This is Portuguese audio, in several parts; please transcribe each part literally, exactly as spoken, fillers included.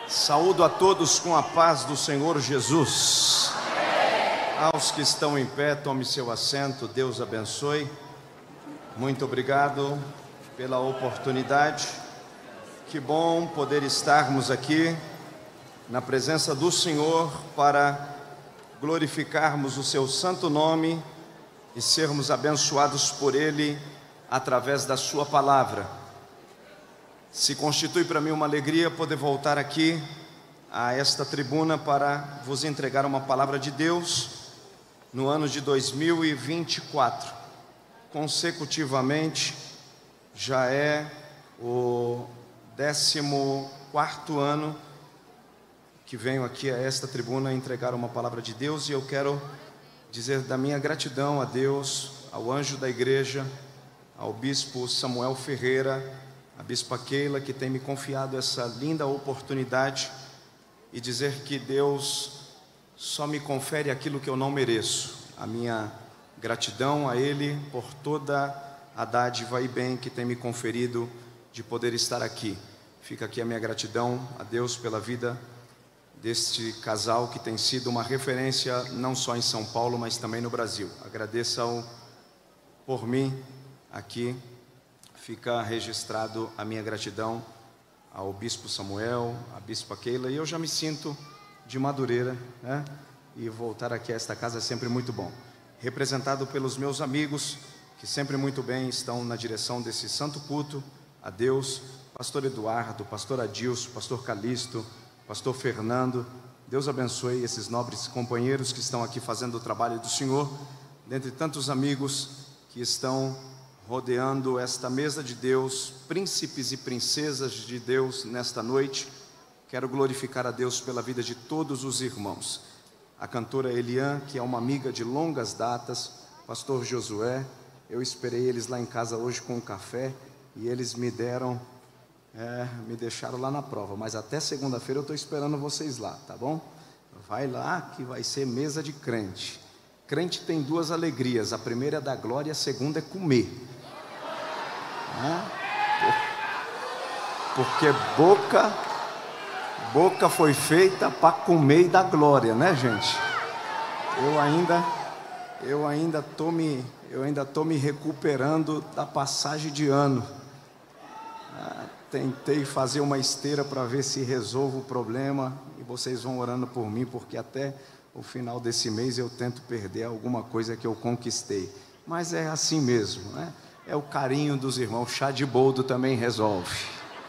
Saúdo a todos com a paz do Senhor Jesus. Aos que estão em pé, tome seu assento, Deus abençoe. Muito obrigado pela oportunidade. Que bom poder estarmos aqui na presença do Senhor para glorificarmos o seu santo nome e sermos abençoados por Ele através da sua palavra. Se constitui para mim uma alegria poder voltar aqui a esta tribuna para vos entregar uma palavra de Deus no ano de dois mil e vinte e quatro. Consecutivamente, já é o décimo quarto ano que venho aqui a esta tribuna entregar uma palavra de Deus, e eu quero dizer da minha gratidão a Deus, ao anjo da igreja, ao bispo Samuel Ferreira, a bispa Keila, que tem me confiado essa linda oportunidade, e dizer que Deus só me confere aquilo que eu não mereço. A minha gratidão a Ele por toda a dádiva e bem que tem me conferido de poder estar aqui. Fica aqui a minha gratidão a Deus pela vida deste casal que tem sido uma referência não só em São Paulo, mas também no Brasil. Agradeçam por mim aqui. Fica registrado a minha gratidão ao bispo Samuel, à bispa Keila, e eu já me sinto de Madureira, né? E voltar aqui a esta casa é sempre muito bom. Representado pelos meus amigos, que sempre muito bem estão na direção desse santo culto a Deus, pastor Eduardo, pastor Adilson, pastor Calixto, pastor Fernando. Deus abençoe esses nobres companheiros que estão aqui fazendo o trabalho do Senhor, dentre tantos amigos que estão rodeando esta mesa de Deus, príncipes e princesas de Deus nesta noite. Quero glorificar a Deus pela vida de todos os irmãos. A cantora Eliane, que é uma amiga de longas datas, pastor Josué, eu esperei eles lá em casa hoje com um café, e eles me deram, é, me deixaram lá na prova, mas até segunda-feira eu estou esperando vocês lá, tá bom? Vai lá que vai ser mesa de crente. Crente tem duas alegrias, a primeira é da glória, a segunda é comer. Porque boca boca foi feita para comer e dar glória, né, gente? Eu ainda eu ainda tô me eu ainda tô me recuperando da passagem de ano. Ah, tentei fazer uma esteira para ver se resolvo o problema, e vocês vão orando por mim, porque até o final desse mês eu tento perder alguma coisa que eu conquistei. Mas é assim mesmo, né? É o carinho dos irmãos. Chá de boldo também resolve.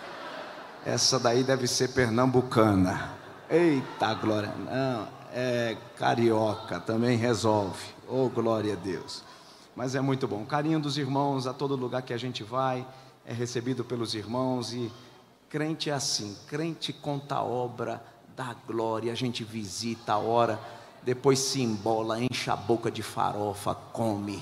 Essa daí deve ser pernambucana. Eita glória, não, é carioca, também resolve. Oh, glória a Deus. Mas é muito bom. O carinho dos irmãos, a todo lugar que a gente vai, é recebido pelos irmãos. E crente é assim, crente conta a obra, dá glória, a gente visita a hora, depois se embola, enche a boca de farofa, come.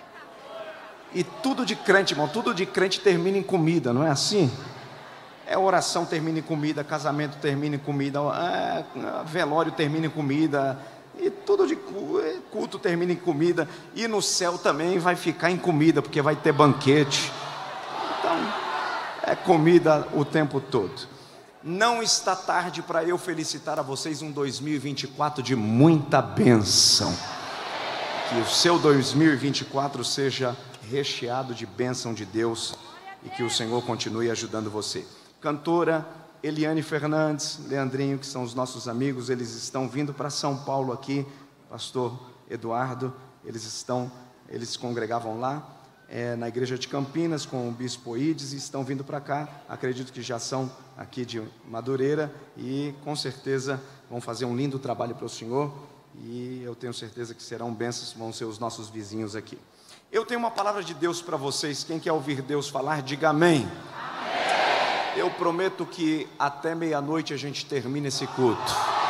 E tudo de crente, irmão, tudo de crente termina em comida, não é assim? É oração termina em comida, casamento termina em comida, é, velório termina em comida, e tudo de culto termina em comida, e no céu também vai ficar em comida, porque vai ter banquete. Então, é comida o tempo todo. Não está tarde para eu felicitar a vocês um dois mil e vinte e quatro de muita bênção. Que o seu dois mil e vinte e quatro seja recheado de bênção de Deus, e que o Senhor continue ajudando você. Cantora Eliane Fernandes, Leandrinho, que são os nossos amigos, eles estão vindo para São Paulo aqui, pastor Eduardo, eles estão, eles congregavam lá, é, na igreja de Campinas com o bispo Ides, e estão vindo para cá, acredito que já são aqui de Madureira, e com certeza vão fazer um lindo trabalho para o Senhor, e eu tenho certeza que serão bênçãos, vão ser os nossos vizinhos aqui. Eu tenho uma palavra de Deus para vocês. Quem quer ouvir Deus falar, diga amém. Amém. Eu prometo que até meia-noite a gente termina esse culto.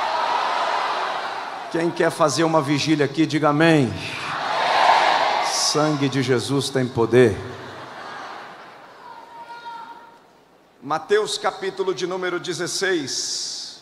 Quem quer fazer uma vigília aqui, diga amém. Amém. Sangue de Jesus tem poder. Mateus capítulo de número dezesseis,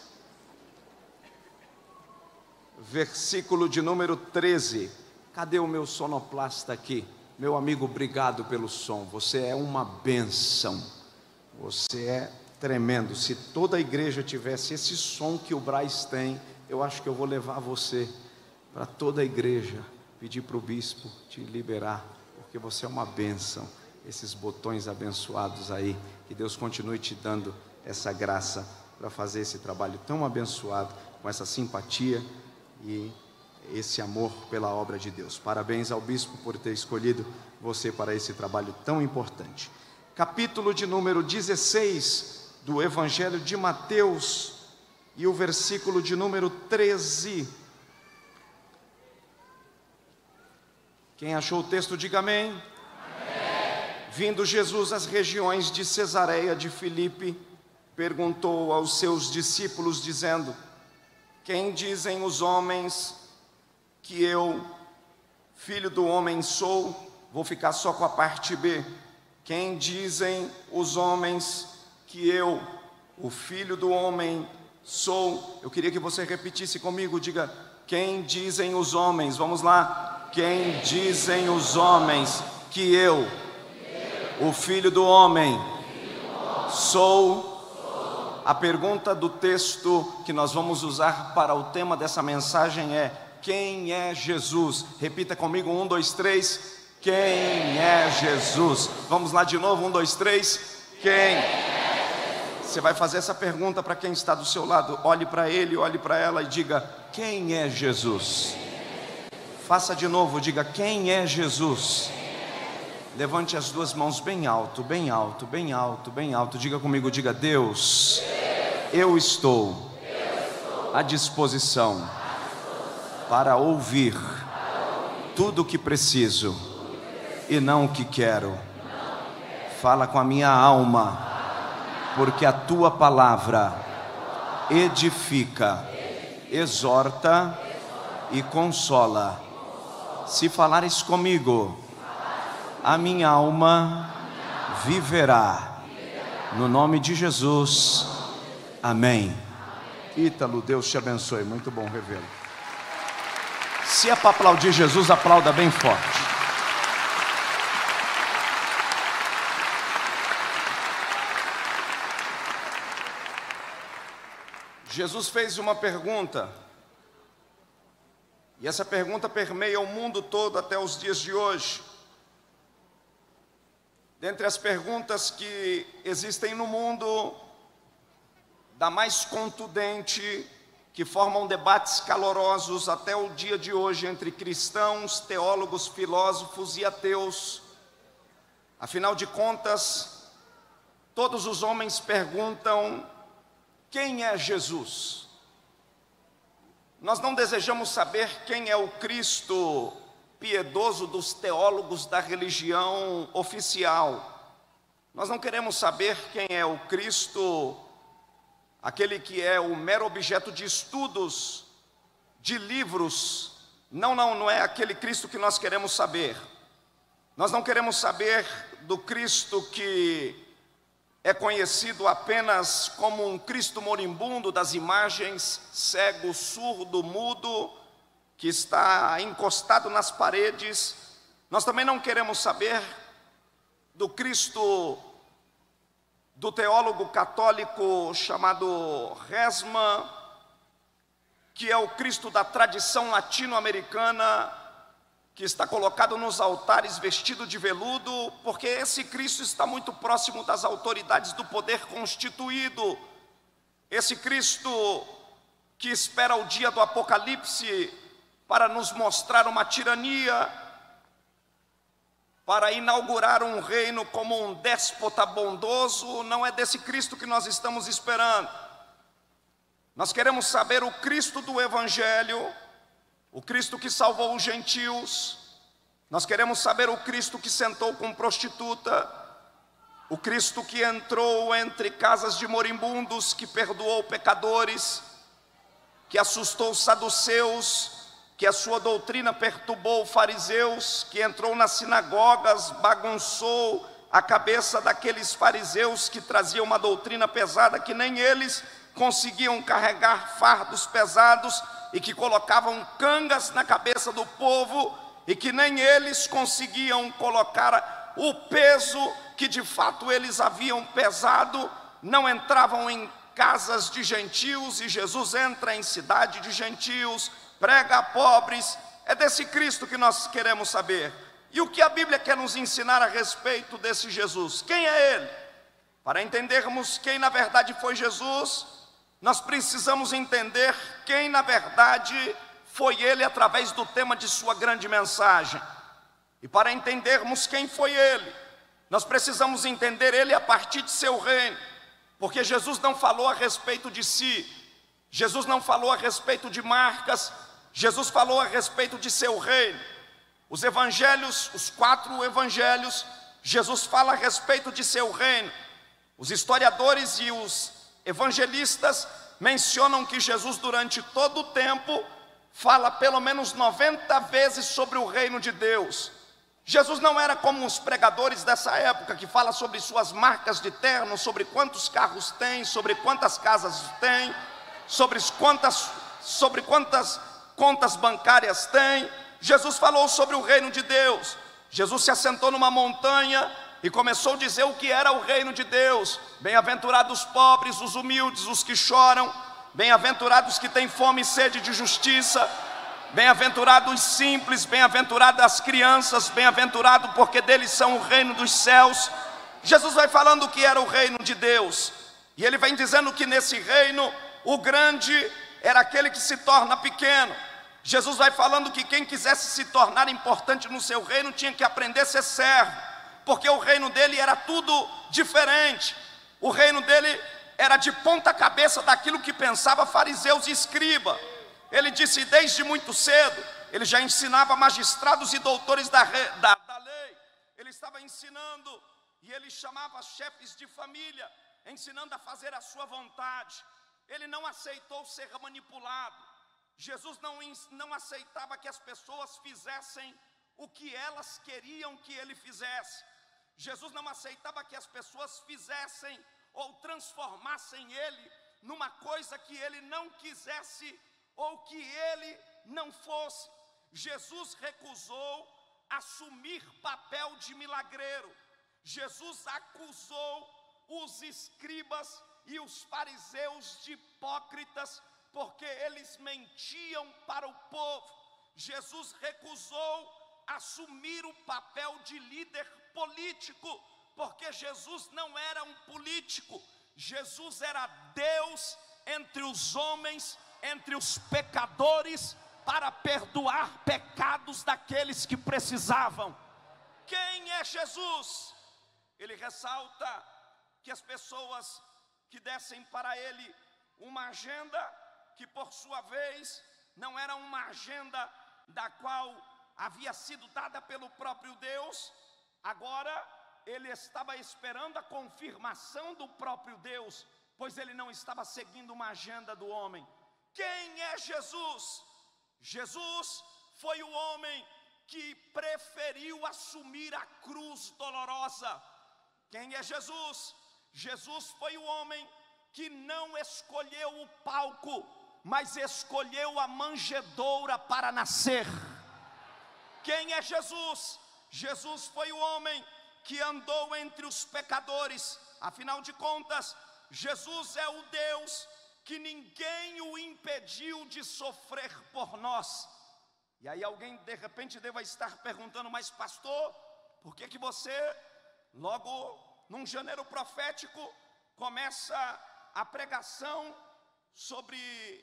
versículo de número treze. Cadê o meu sonoplasta aqui? Meu amigo, obrigado pelo som. Você é uma bênção. Você é tremendo. Se toda a igreja tivesse esse som que o Braz tem, eu acho que eu vou levar você para toda a igreja, pedir para o bispo te liberar, porque você é uma bênção. Esses botões abençoados aí, que Deus continue te dando essa graça para fazer esse trabalho tão abençoado, com essa simpatia e esse amor pela obra de Deus. Parabéns ao bispo por ter escolhido você para esse trabalho tão importante. Capítulo de número dezesseis do Evangelho de Mateus e o versículo de número treze. Quem achou o texto, diga amém. Amém. Vindo Jesus às regiões de Cesareia de Filipe, perguntou aos seus discípulos, dizendo: quem dizem os homens que eu, filho do homem, sou? Vou ficar só com a parte B. Quem dizem os homens que eu, o filho do homem, sou? Eu queria que você repetisse comigo, diga: quem dizem os homens? Vamos lá. Quem dizem os homens que eu, o filho do homem, sou? A pergunta do texto que nós vamos usar para o tema dessa mensagem é: quem é Jesus? Repita comigo, um, dois, três. Quem é Jesus? Vamos lá de novo, um, dois, três. Quem? Você vai fazer essa pergunta para quem está do seu lado. Olhe para ele, olhe para ela e diga: quem é Jesus? Faça de novo, diga: quem é Jesus? Levante as duas mãos bem alto, bem alto, bem alto, bem alto. Diga comigo, diga: Deus, eu estou à disposição para ouvir tudo o que preciso e não o que quero. Fala com a minha alma, porque a tua palavra edifica, exorta e consola. Se falares comigo, a minha alma viverá. No nome de Jesus, amém. Ítalo, Deus te abençoe. Muito bom revê-lo. Se é para aplaudir Jesus, aplauda bem forte. Jesus fez uma pergunta, e essa pergunta permeia o mundo todo até os dias de hoje. Dentre as perguntas que existem no mundo, da mais contundente, que formam debates calorosos até o dia de hoje entre cristãos, teólogos, filósofos e ateus. Afinal de contas, todos os homens perguntam: quem é Jesus? Nós não desejamos saber quem é o Cristo piedoso dos teólogos da religião oficial. Nós não queremos saber quem é o Cristo, aquele que é o mero objeto de estudos, de livros. Não, não, não é aquele Cristo que nós queremos saber. Nós não queremos saber do Cristo que é conhecido apenas como um Cristo moribundo das imagens, cego, surdo, mudo, que está encostado nas paredes. Nós também não queremos saber do Cristo do teólogo católico chamado Resma, que é o Cristo da tradição latino-americana, que está colocado nos altares vestido de veludo, porque esse Cristo está muito próximo das autoridades do poder constituído. Esse Cristo que espera o dia do Apocalipse para nos mostrar uma tirania, para inaugurar um reino como um déspota bondoso. Não é desse Cristo que nós estamos esperando. Nós queremos saber o Cristo do Evangelho, o Cristo que salvou os gentios. Nós queremos saber o Cristo que sentou com prostituta, o Cristo que entrou entre casas de moribundos, que perdoou pecadores, que assustou os saduceus, que a sua doutrina perturbou fariseus, que entrou nas sinagogas, bagunçou a cabeça daqueles fariseus que traziam uma doutrina pesada, que nem eles conseguiam carregar fardos pesados, e que colocavam cangas na cabeça do povo, e que nem eles conseguiam colocar o peso que de fato eles haviam pesado. não entravam em casas de gentios, e Jesus entra em cidade de gentios, prega a pobres. É desse Cristo que nós queremos saber. E o que a Bíblia quer nos ensinar a respeito desse Jesus? Quem é Ele? Para entendermos quem na verdade foi Jesus, nós precisamos entender quem na verdade foi Ele através do tema de sua grande mensagem. E para entendermos quem foi Ele, nós precisamos entender Ele a partir de seu reino. Porque Jesus não falou a respeito de si, Jesus não falou a respeito de marcas, Jesus falou a respeito de seu reino. Os evangelhos, os quatro evangelhos, Jesus fala a respeito de seu reino. Os historiadores e os evangelistas mencionam que Jesus durante todo o tempo fala pelo menos noventa vezes sobre o reino de Deus. Jesus não era como os pregadores dessa época, que fala sobre suas marcas de terno, sobre quantos carros tem, sobre quantas casas tem, sobre quantas, sobre quantas contas bancárias tem. Jesus falou sobre o reino de Deus. Jesus se assentou numa montanha e começou a dizer o que era o reino de Deus. Bem-aventurados os pobres, os humildes, os que choram, bem-aventurados que têm fome e sede de justiça, bem-aventurados os simples, bem-aventuradas as crianças, bem-aventurado porque deles são o reino dos céus. Jesus vai falando o que era o reino de Deus, e ele vem dizendo que nesse reino, o grande era aquele que se torna pequeno. Jesus vai falando que quem quisesse se tornar importante no seu reino, tinha que aprender a ser servo, porque o reino dele era tudo diferente. O reino dele era de ponta cabeça daquilo que pensava fariseus e escribas. Ele disse desde muito cedo, ele já ensinava magistrados e doutores da, da, da lei. Ele estava ensinando, e ele chamava chefes de família, ensinando a fazer a sua vontade. Ele não aceitou ser manipulado. Jesus não, não aceitava que as pessoas fizessem o que elas queriam que ele fizesse. Jesus não aceitava que as pessoas fizessem ou transformassem ele numa coisa que ele não quisesse ou que ele não fosse. Jesus recusou assumir papel de milagreiro. Jesus acusou os escribas e os fariseus de hipócritas, porque eles mentiam para o povo. Jesus recusou assumir o papel de líder político, porque Jesus não era um político. Jesus era Deus entre os homens, entre os pecadores, para perdoar pecados daqueles que precisavam. Quem é Jesus? Ele ressalta que as pessoas que dessem para ele uma agenda, que por sua vez não era uma agenda da qual havia sido dada pelo próprio Deus, agora ele estava esperando a confirmação do próprio Deus, pois ele não estava seguindo uma agenda do homem. Quem é Jesus? Jesus foi o homem que preferiu assumir a cruz dolorosa. Quem é Jesus? Jesus foi o homem que não escolheu o palco, mas escolheu a manjedoura para nascer. Quem é Jesus? Jesus foi o homem que andou entre os pecadores. Afinal de contas, Jesus é o Deus que ninguém o impediu de sofrer por nós. E aí alguém de repente deva estar perguntando: mas pastor, por que que você, logo num janeiro profético, começa a pregação sobre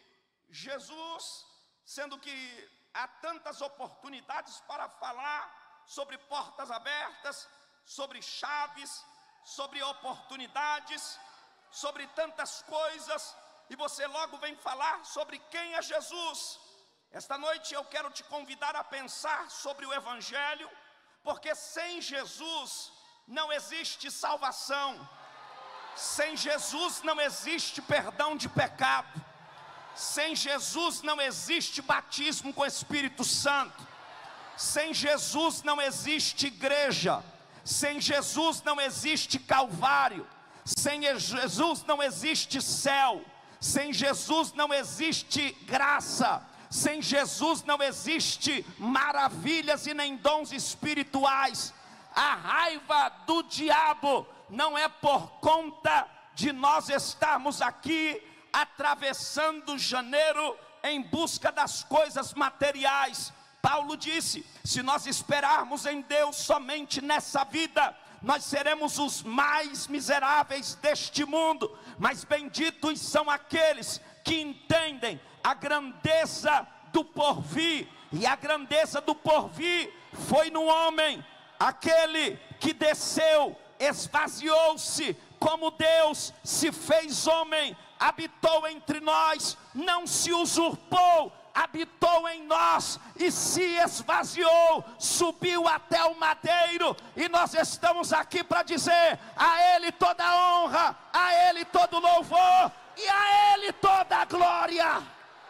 Jesus, sendo que há tantas oportunidades para falar sobre portas abertas, sobre chaves, sobre oportunidades, sobre tantas coisas, e você logo vem falar sobre quem é Jesus? Esta noite eu quero te convidar a pensar sobre o Evangelho, porque sem Jesus não existe salvação, sem Jesus não existe perdão de pecado, sem Jesus não existe batismo com o Espírito Santo, sem Jesus não existe igreja, sem Jesus não existe Calvário, sem Jesus não existe céu, sem Jesus não existe graça, sem Jesus não existe maravilhas e nem dons espirituais. A raiva do diabo não é por conta de nós estarmos aqui atravessando janeiro em busca das coisas materiais. Paulo disse: se nós esperarmos em Deus somente nessa vida, nós seremos os mais miseráveis deste mundo. Mas benditos são aqueles que entendem a grandeza do porvir. E a grandeza do porvir foi no homem, aquele que desceu, esvaziou-se como Deus, se fez homem, habitou entre nós, não se usurpou, habitou em nós e se esvaziou, subiu até o madeiro. E nós estamos aqui para dizer: a Ele toda a honra, a Ele todo o louvor e a Ele toda a glória.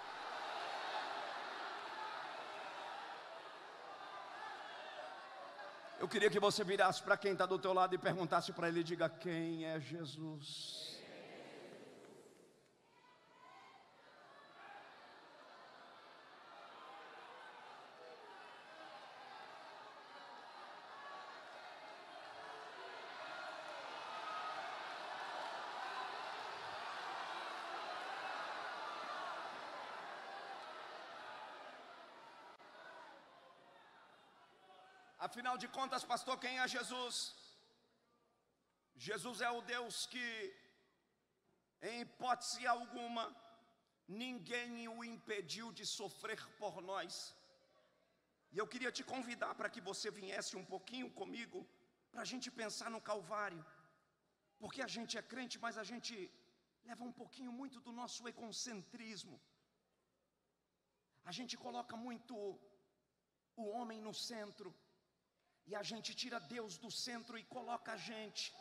Eu queria que você virasse para quem está do teu lado e perguntasse para ele, diga: quem é Jesus? Afinal de contas, pastor, quem é Jesus? Jesus é o Deus que, em hipótese alguma, ninguém o impediu de sofrer por nós. E eu queria te convidar para que você viesse um pouquinho comigo, para a gente pensar no Calvário. Porque a gente é crente, mas a gente leva um pouquinho muito do nosso egocentrismo. A gente coloca muito o homem no centro. E a gente tira Deus do centro e coloca a gente.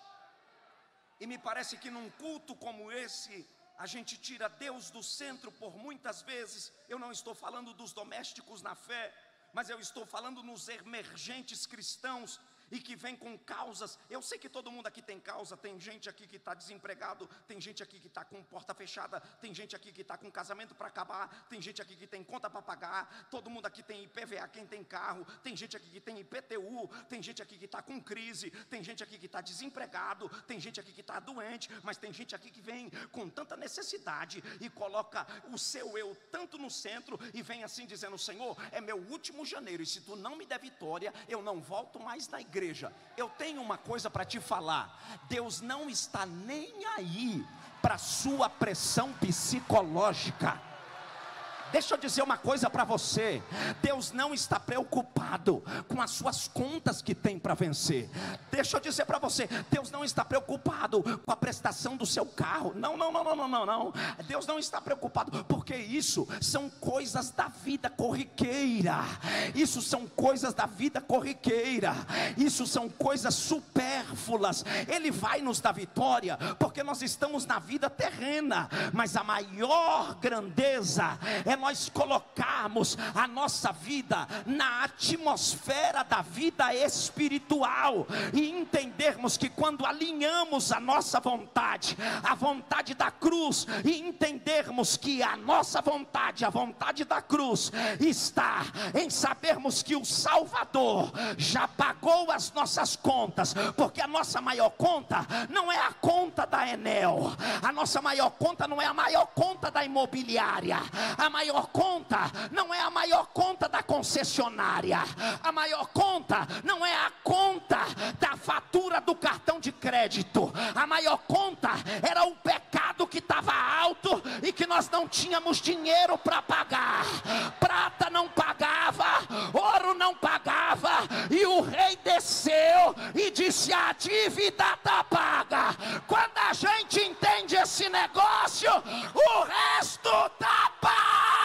E me parece que num culto como esse, a gente tira Deus do centro por muitas vezes. Eu não estou falando dos domésticos na fé, mas eu estou falando nos emergentes cristãos e que vem com causas. Eu sei que todo mundo aqui tem causa. Tem gente aqui que está desempregado, tem gente aqui que está com porta fechada, tem gente aqui que está com casamento para acabar, tem gente aqui que tem conta para pagar, todo mundo aqui tem I P V A, quem tem carro, tem gente aqui que tem I P T U, tem gente aqui que está com crise, tem gente aqui que está desempregado, tem gente aqui que está doente, mas tem gente aqui que vem com tanta necessidade e coloca o seu eu tanto no centro e vem assim dizendo: Senhor, é meu último janeiro e se tu não me der vitória, eu não volto mais na igreja. Eu tenho uma coisa para te falar: Deus não está nem aí para sua pressão psicológica. Deixa eu dizer uma coisa para você: Deus não está preocupado com as suas contas que tem para vencer. Deixa eu dizer para você: Deus não está preocupado com a prestação do seu carro. Não, não, não, não, não, não. Deus não está preocupado, porque isso são coisas da vida corriqueira. Isso são coisas da vida corriqueira. Isso são coisas supérfluas. Ele vai nos dar vitória, porque nós estamos na vida terrena. Mas a maior grandeza é nós colocarmos a nossa vida na atmosfera da vida espiritual e entendermos que quando alinhamos a nossa vontade, a vontade da cruz, e entendermos que a nossa vontade, a vontade da cruz está em sabermos que o Salvador já pagou as nossas contas, porque a nossa maior conta não é a conta da Enel, a nossa maior conta não é a maior conta da imobiliária, a maior A maior conta não é a maior conta da concessionária, a maior conta não é a conta da fatura do cartão de crédito, a maior conta era o pecado que estava alto e que nós não tínhamos dinheiro para pagar. Prata não pagava, ouro não pagava, e o rei desceu e disse: a dívida está paga. Quando a gente entende esse negócio, o resto está pago.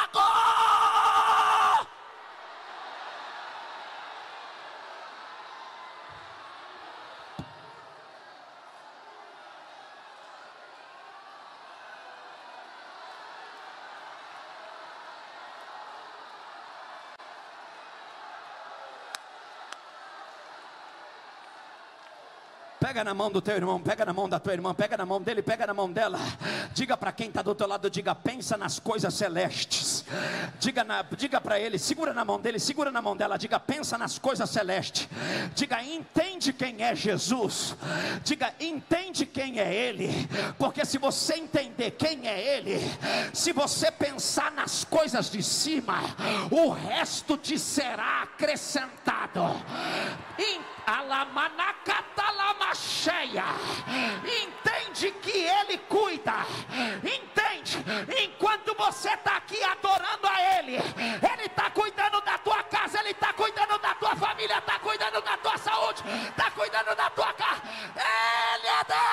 Pega na mão do teu irmão, pega na mão da tua irmã, pega na mão dele, pega na mão dela. Diga para quem está do teu lado, diga: pensa nas coisas celestes. Diga, na, diga para ele, segura na mão dele, segura na mão dela. Diga, pensa nas coisas celestes. Diga, entende quem é Jesus. Diga, entende quem é Ele. Porque se você entender quem é Ele, se você pensar nas coisas de cima, o resto te será acrescentado. Entende que Ele cuida. Entende? Enquanto você está aqui adorando a Ele, Ele está cuidando da tua casa, Ele está cuidando da tua família, está cuidando da tua saúde, está cuidando da tua casa. Ele é Deus.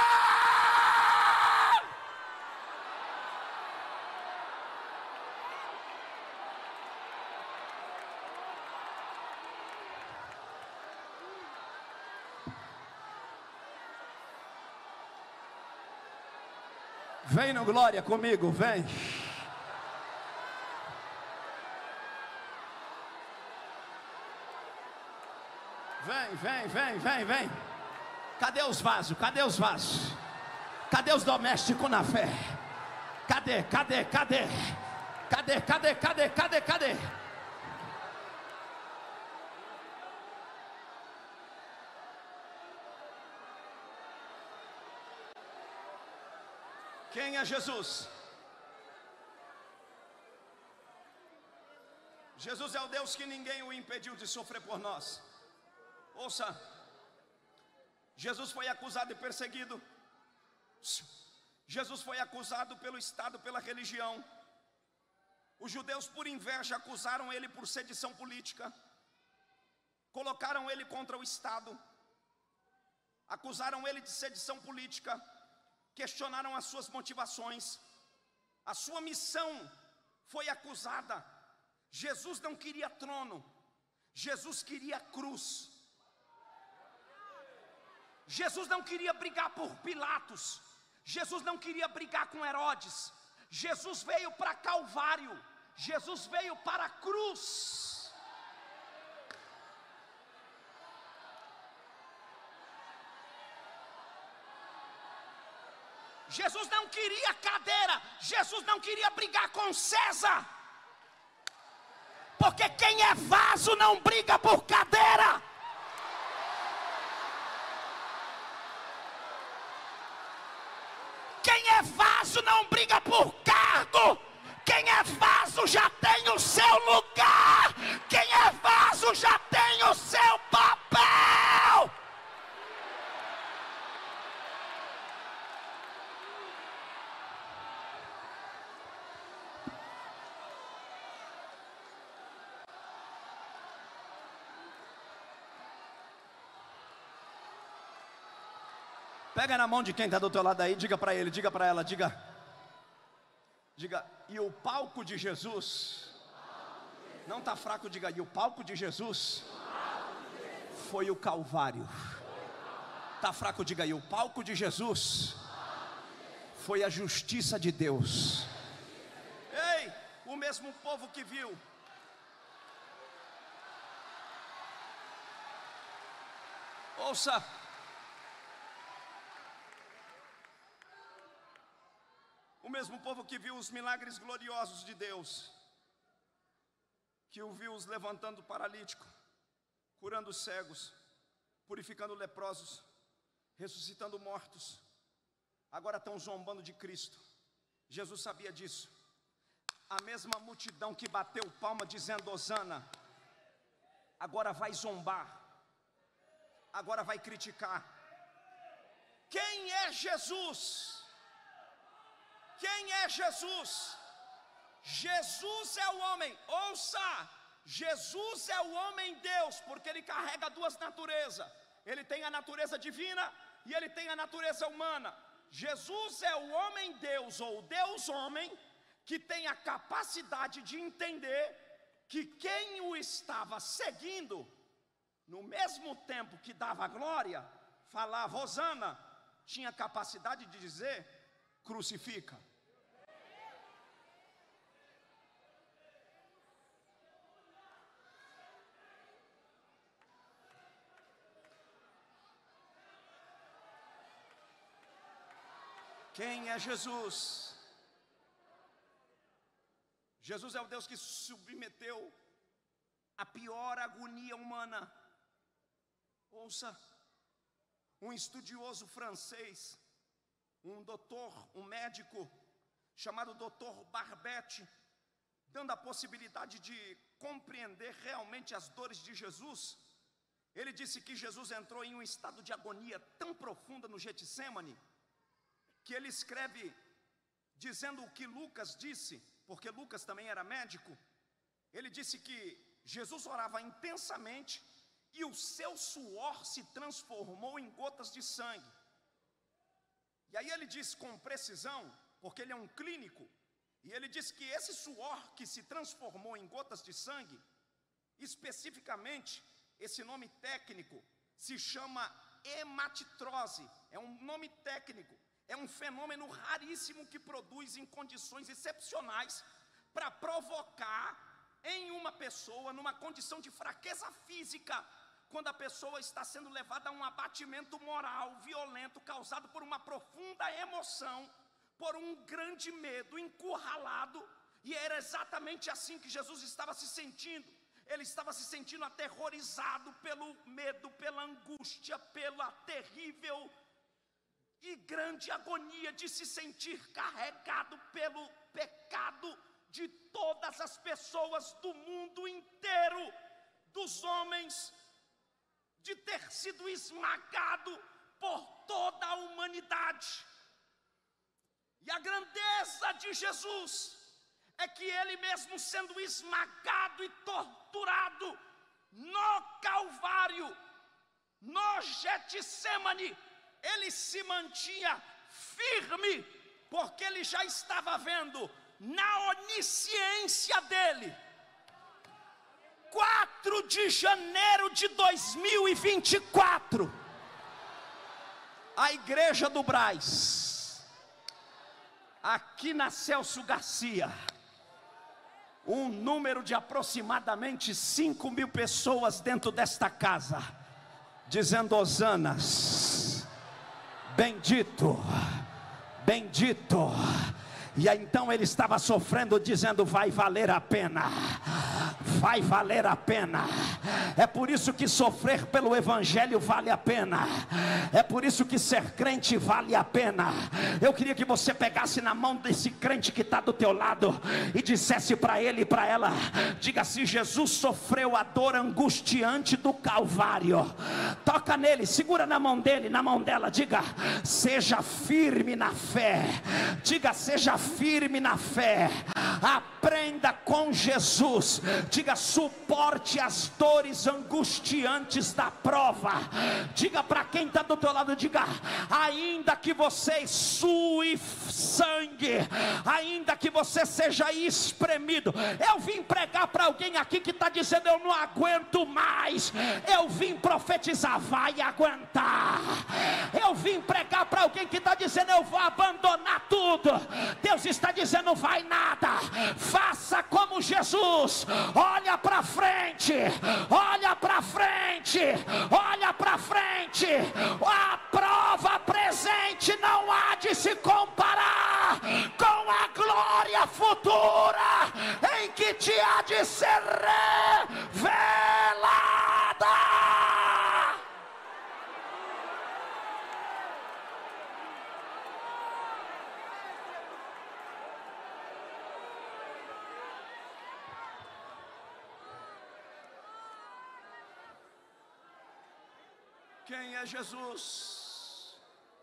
Vem no glória comigo, vem. Vem, vem, vem, vem, vem. Cadê os vasos? Cadê os vasos? Cadê os domésticos na fé? Cadê, cadê, cadê? Cadê, cadê, cadê, cadê, cadê? Quem é Jesus? Jesus é o Deus que ninguém o impediu de sofrer por nós. Ouça, Jesus foi acusado e perseguido. Jesus foi acusado pelo Estado, pela religião. Os judeus, por inveja, acusaram ele por sedição política. Colocaram ele contra o Estado. Acusaram ele de sedição política. Questionaram as suas motivações. A sua missão foi acusada. Jesus não queria trono. Jesus queria cruz. Jesus não queria brigar por Pilatos. Jesus não queria brigar com Herodes. Jesus veio para Calvário. Jesus veio para a cruz. Jesus não queria cadeira. Jesus não queria brigar com César. Porque quem é vaso não briga por cadeira. Quem é vaso não briga por cargo. Quem é vaso já tem o seu lugar. Quem é vaso já tem o seu papel. Pega na mão de quem está do teu lado aí, diga para ele, diga para ela, diga, diga, e o palco de Jesus, não está fraco, diga, e o palco de Jesus foi o Calvário. Está fraco, diga, e o palco de Jesus foi a justiça de Deus. Ei, o mesmo povo que viu ouça, o mesmo povo que viu os milagres gloriosos de Deus, que o viu os levantando paralítico, curando os cegos, purificando leprosos, ressuscitando mortos, agora estão zombando de Cristo. Jesus sabia disso. A mesma multidão que bateu palma dizendo Hosana, agora vai zombar, agora vai criticar. Quem é Jesus? Quem é Jesus? Jesus é o homem, ouça, Jesus é o homem Deus, porque ele carrega duas naturezas. Ele tem a natureza divina e ele tem a natureza humana. Jesus é o homem Deus, ou Deus homem, que tem a capacidade de entender que quem o estava seguindo, no mesmo tempo que dava glória, falava Hosana, tinha capacidade de dizer, crucifica. Quem é Jesus? Jesus é o Deus que submeteu a pior agonia humana. Ouça, um estudioso francês, um doutor, um médico, chamado doutor Barbet, dando a possibilidade de compreender realmente as dores de Jesus, ele disse que Jesus entrou em um estado de agonia tão profunda no Getsêmani, que ele escreve dizendo o que Lucas disse, porque Lucas também era médico. Ele disse que Jesus orava intensamente e o seu suor se transformou em gotas de sangue. E aí ele diz com precisão, porque ele é um clínico, e ele diz que esse suor que se transformou em gotas de sangue, especificamente, esse nome técnico se chama hematitrose, é um nome técnico, é um fenômeno raríssimo que produz em condições excepcionais para provocar em uma pessoa, numa condição de fraqueza física, quando a pessoa está sendo levada a um abatimento moral violento, causado por uma profunda emoção, por um grande medo, encurralado. E era exatamente assim que Jesus estava se sentindo. Ele estava se sentindo aterrorizado pelo medo, pela angústia, pela terrível e grande agonia de se sentir carregado pelo pecado de todas as pessoas do mundo inteiro, dos homens, de ter sido esmagado por toda a humanidade. E a grandeza de Jesus é que ele mesmo sendo esmagado e torturado no Calvário, no Getsêmani, ele se mantinha firme, porque ele já estava vendo na onisciência dele, quatro de janeiro de dois mil e vinte e quatro, a igreja do Brás, aqui na Celso Garcia, um número de aproximadamente cinco mil pessoas dentro desta casa, dizendo hosanas, bendito, bendito. E aí, então ele estava sofrendo, dizendo: vai valer a pena, vai valer a pena. É por isso que sofrer pelo Evangelho vale a pena. É por isso que ser crente vale a pena. Eu queria que você pegasse na mão desse crente que está do teu lado e dissesse para ele e para ela: diga assim, Jesus sofreu a dor angustiante do Calvário. Toca nele, segura na mão dele, na mão dela, diga: seja firme na fé. Diga: seja firme na fé. Aprenda com Jesus. Diga: suporte as dores angustiantes da prova. Diga para quem está do teu lado, diga: ainda que você sue sangue, ainda que você seja espremido. Eu vim pregar para alguém aqui que está dizendo: eu não aguento mais. Eu vim profetizar: vai aguentar. Eu vim pregar para alguém que está dizendo: eu vou abandonar tudo. Deus está dizendo: vai nada. Faça como Jesus. Olha para frente, olha para frente, olha para frente. A prova presente não há de se comparar com a glória futura em que te há de ser revelada. Quem é Jesus?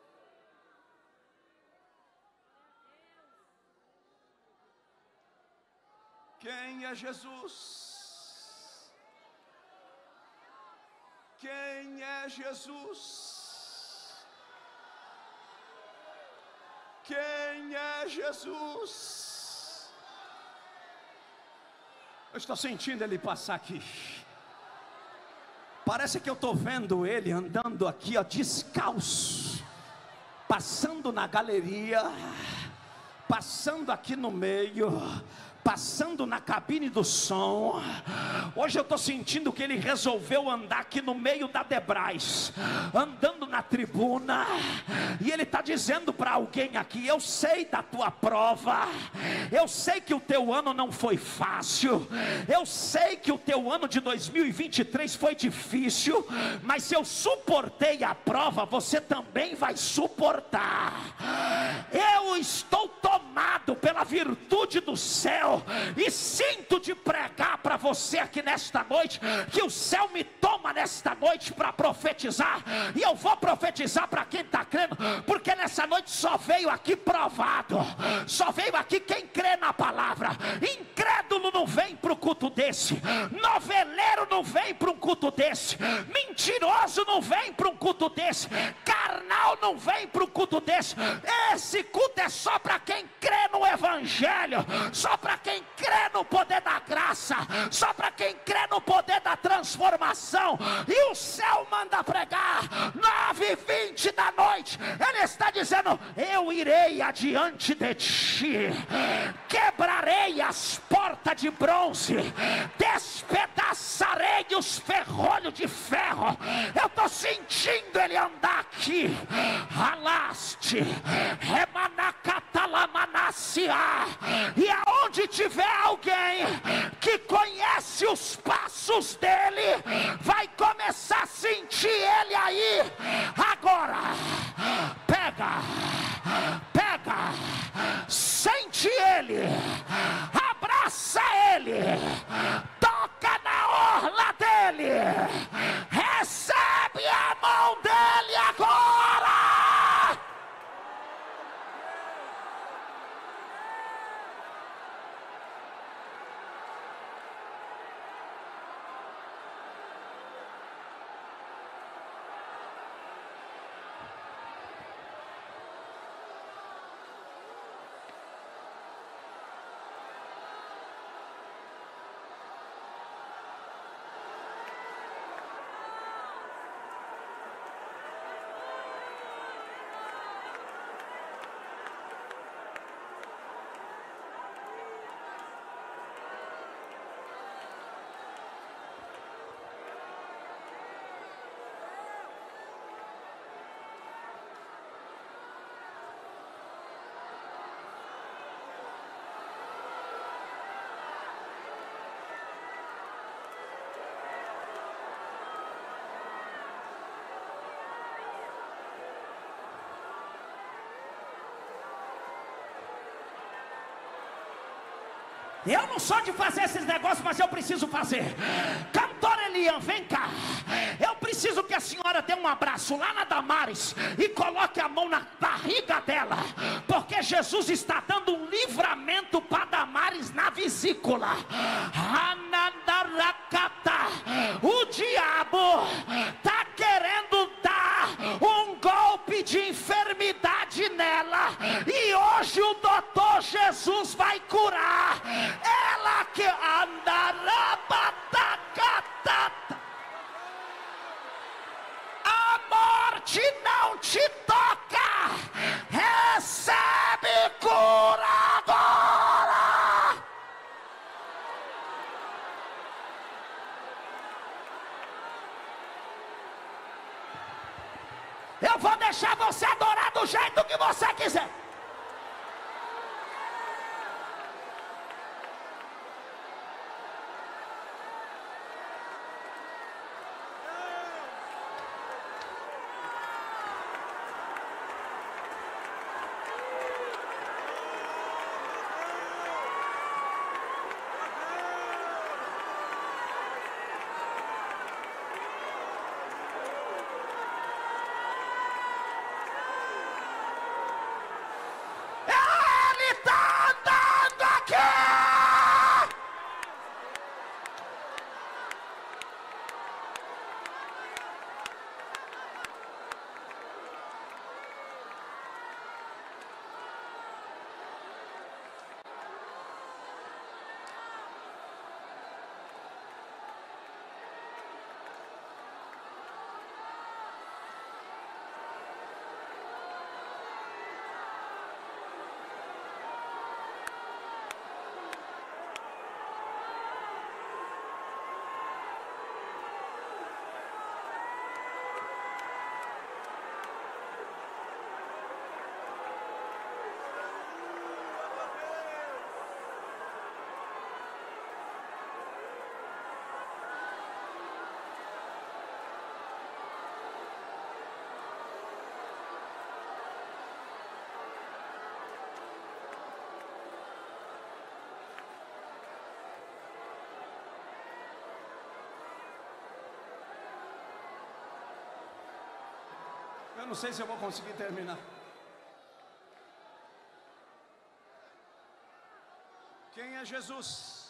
Quem é Jesus? Quem é Jesus? Quem é Jesus? Eu estou sentindo ele passar aqui. Parece que eu estou vendo ele andando aqui, ó, descalço, passando na galeria, passando aqui no meio, passando na cabine do som. Hoje eu estou sentindo que ele resolveu andar aqui no meio da Debrais, andando na tribuna, e ele está dizendo para alguém aqui: eu sei da tua prova, eu sei que o teu ano não foi fácil, eu sei que o teu ano de dois mil e vinte e três foi difícil, mas se eu suportei a prova, você também vai suportar. Eu estou tomado pela virtude do céu, e sinto de pregar para você aqui nesta noite, que o céu me toma nesta noite para profetizar, e eu vou profetizar para quem está crendo, porque nessa noite só veio aqui provado, só veio aqui quem crê na palavra. Incrédulo não vem para o culto desse, noveleiro não vem para um culto desse, mentiroso não vem para um culto desse, carnal não vem para um culto desse. Esse culto é só para quem crê no evangelho, só para quem crê no poder da graça, só para quem crê no poder da transformação. E o céu manda pregar nove e vinte da noite, ele está dizendo: eu irei adiante de ti, quebrarei as portas de bronze, despedaçarei os ferrolhos de ferro. Eu estou sentindo ele andar aqui. Alaste, remanacatalamanacia. E aonde tiver alguém que conhece os passos dele, vai começar a sentir ele aí. Agora, pega, pega, sente ele, abraça ele, toca na orla dele, recebe a mão dele agora. Eu não sou de fazer esses negócios, mas eu preciso fazer. Cantor Elian, vem cá. Eu preciso que a senhora dê um abraço lá na Damares e coloque a mão na barriga dela, porque Jesus está dando um livramento para Damares na vesícula. O diabo está querendo dar um golpe de enfermidade nela, e hoje o doutor Jesus vai curar ela, que andará batacata. A morte não te toca, recebe cura agora. Eu vou deixar você adorar do jeito que você quiser. não sei se eu vou conseguir terminar. Quem é Jesus?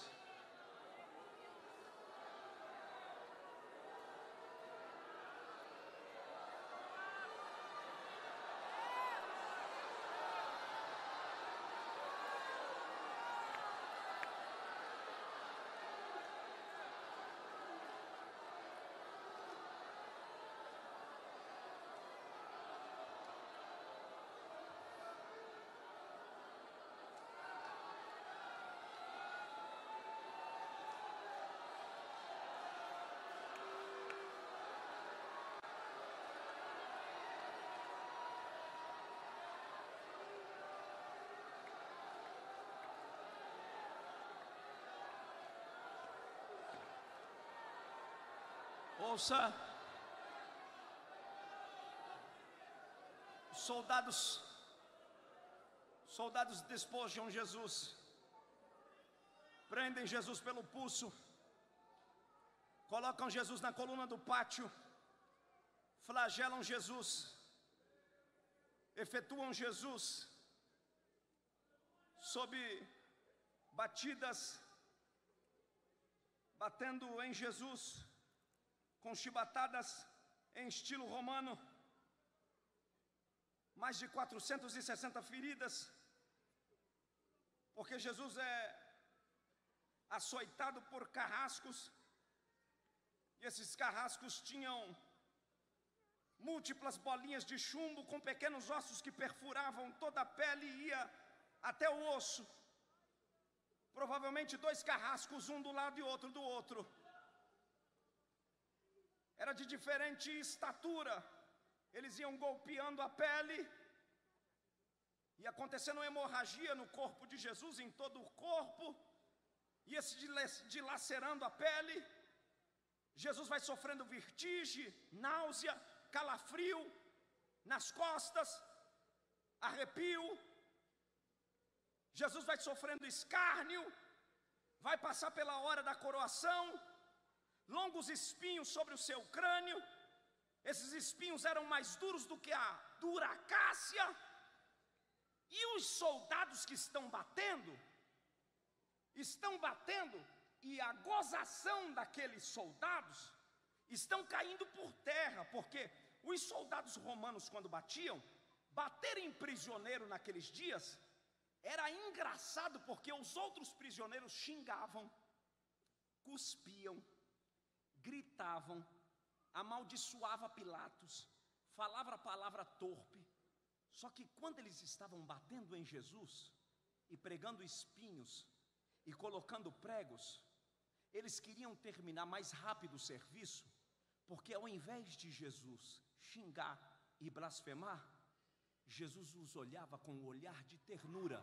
Ouça, soldados, soldados despojam Jesus, prendem Jesus pelo pulso, colocam Jesus na coluna do pátio, flagelam Jesus, efetuam Jesus sob batidas, batendo em Jesus com chibatadas em estilo romano, mais de quatrocentas e sessenta feridas, porque Jesus é açoitado por carrascos, e esses carrascos tinham múltiplas bolinhas de chumbo com pequenos ossos que perfuravam toda a pele e ia até o osso. Provavelmente dois carrascos, um do lado e outro do outro. Era de diferente estatura, eles iam golpeando a pele, e acontecendo hemorragia no corpo de Jesus, em todo o corpo, ia se dilacerando a pele. Jesus vai sofrendo vertigem, náusea, calafrio nas costas, arrepio. Jesus vai sofrendo escárnio, vai passar pela hora da coroação, longos espinhos sobre o seu crânio. Esses espinhos eram mais duros do que a dura acácia. E os soldados que estão batendo, estão batendo, e a gozação daqueles soldados estão caindo por terra, porque os soldados romanos, quando batiam, bater em prisioneiro naqueles dias era engraçado, porque os outros prisioneiros xingavam, cuspiam, gritavam, amaldiçoava Pilatos, falava a palavra torpe. Só que quando eles estavam batendo em Jesus e pregando espinhos e colocando pregos, eles queriam terminar mais rápido o serviço, porque ao invés de Jesus xingar e blasfemar, Jesus os olhava com um olhar de ternura.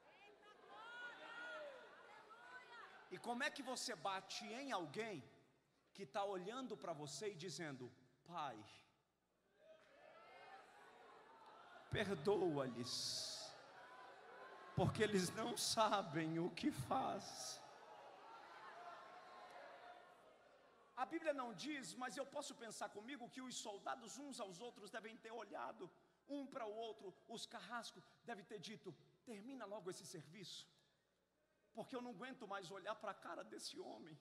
E como é que você bate em alguém que está olhando para você e dizendo: Pai, perdoa-lhes, porque eles não sabem o que faz. A Bíblia não diz, mas eu posso pensar comigo que os soldados uns aos outros devem ter olhado um para o outro, os carrascos devem ter dito: termina logo esse serviço, porque eu não aguento mais olhar para a cara desse homem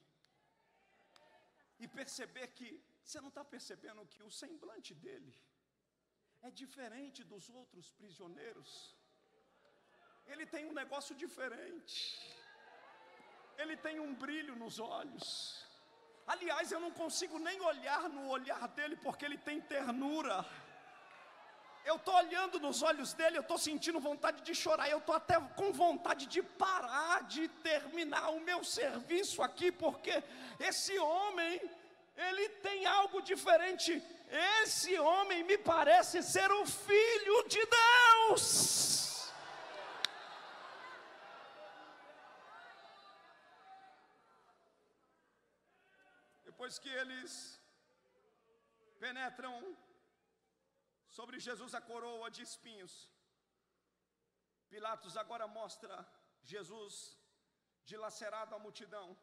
e perceber que, você não está percebendo que o semblante dele é diferente dos outros prisioneiros. Ele tem um negócio diferente, ele tem um brilho nos olhos. Aliás, eu não consigo nem olhar no olhar dele, porque ele tem ternura. Eu estou olhando nos olhos dele, eu estou sentindo vontade de chorar, eu estou até com vontade de parar, de terminar o meu serviço aqui, porque esse homem, ele tem algo diferente. Esse homem me parece ser o Filho de Deus. Depois que eles penetram sobre Jesus a coroa de espinhos, Pilatos agora mostra Jesus dilacerado à multidão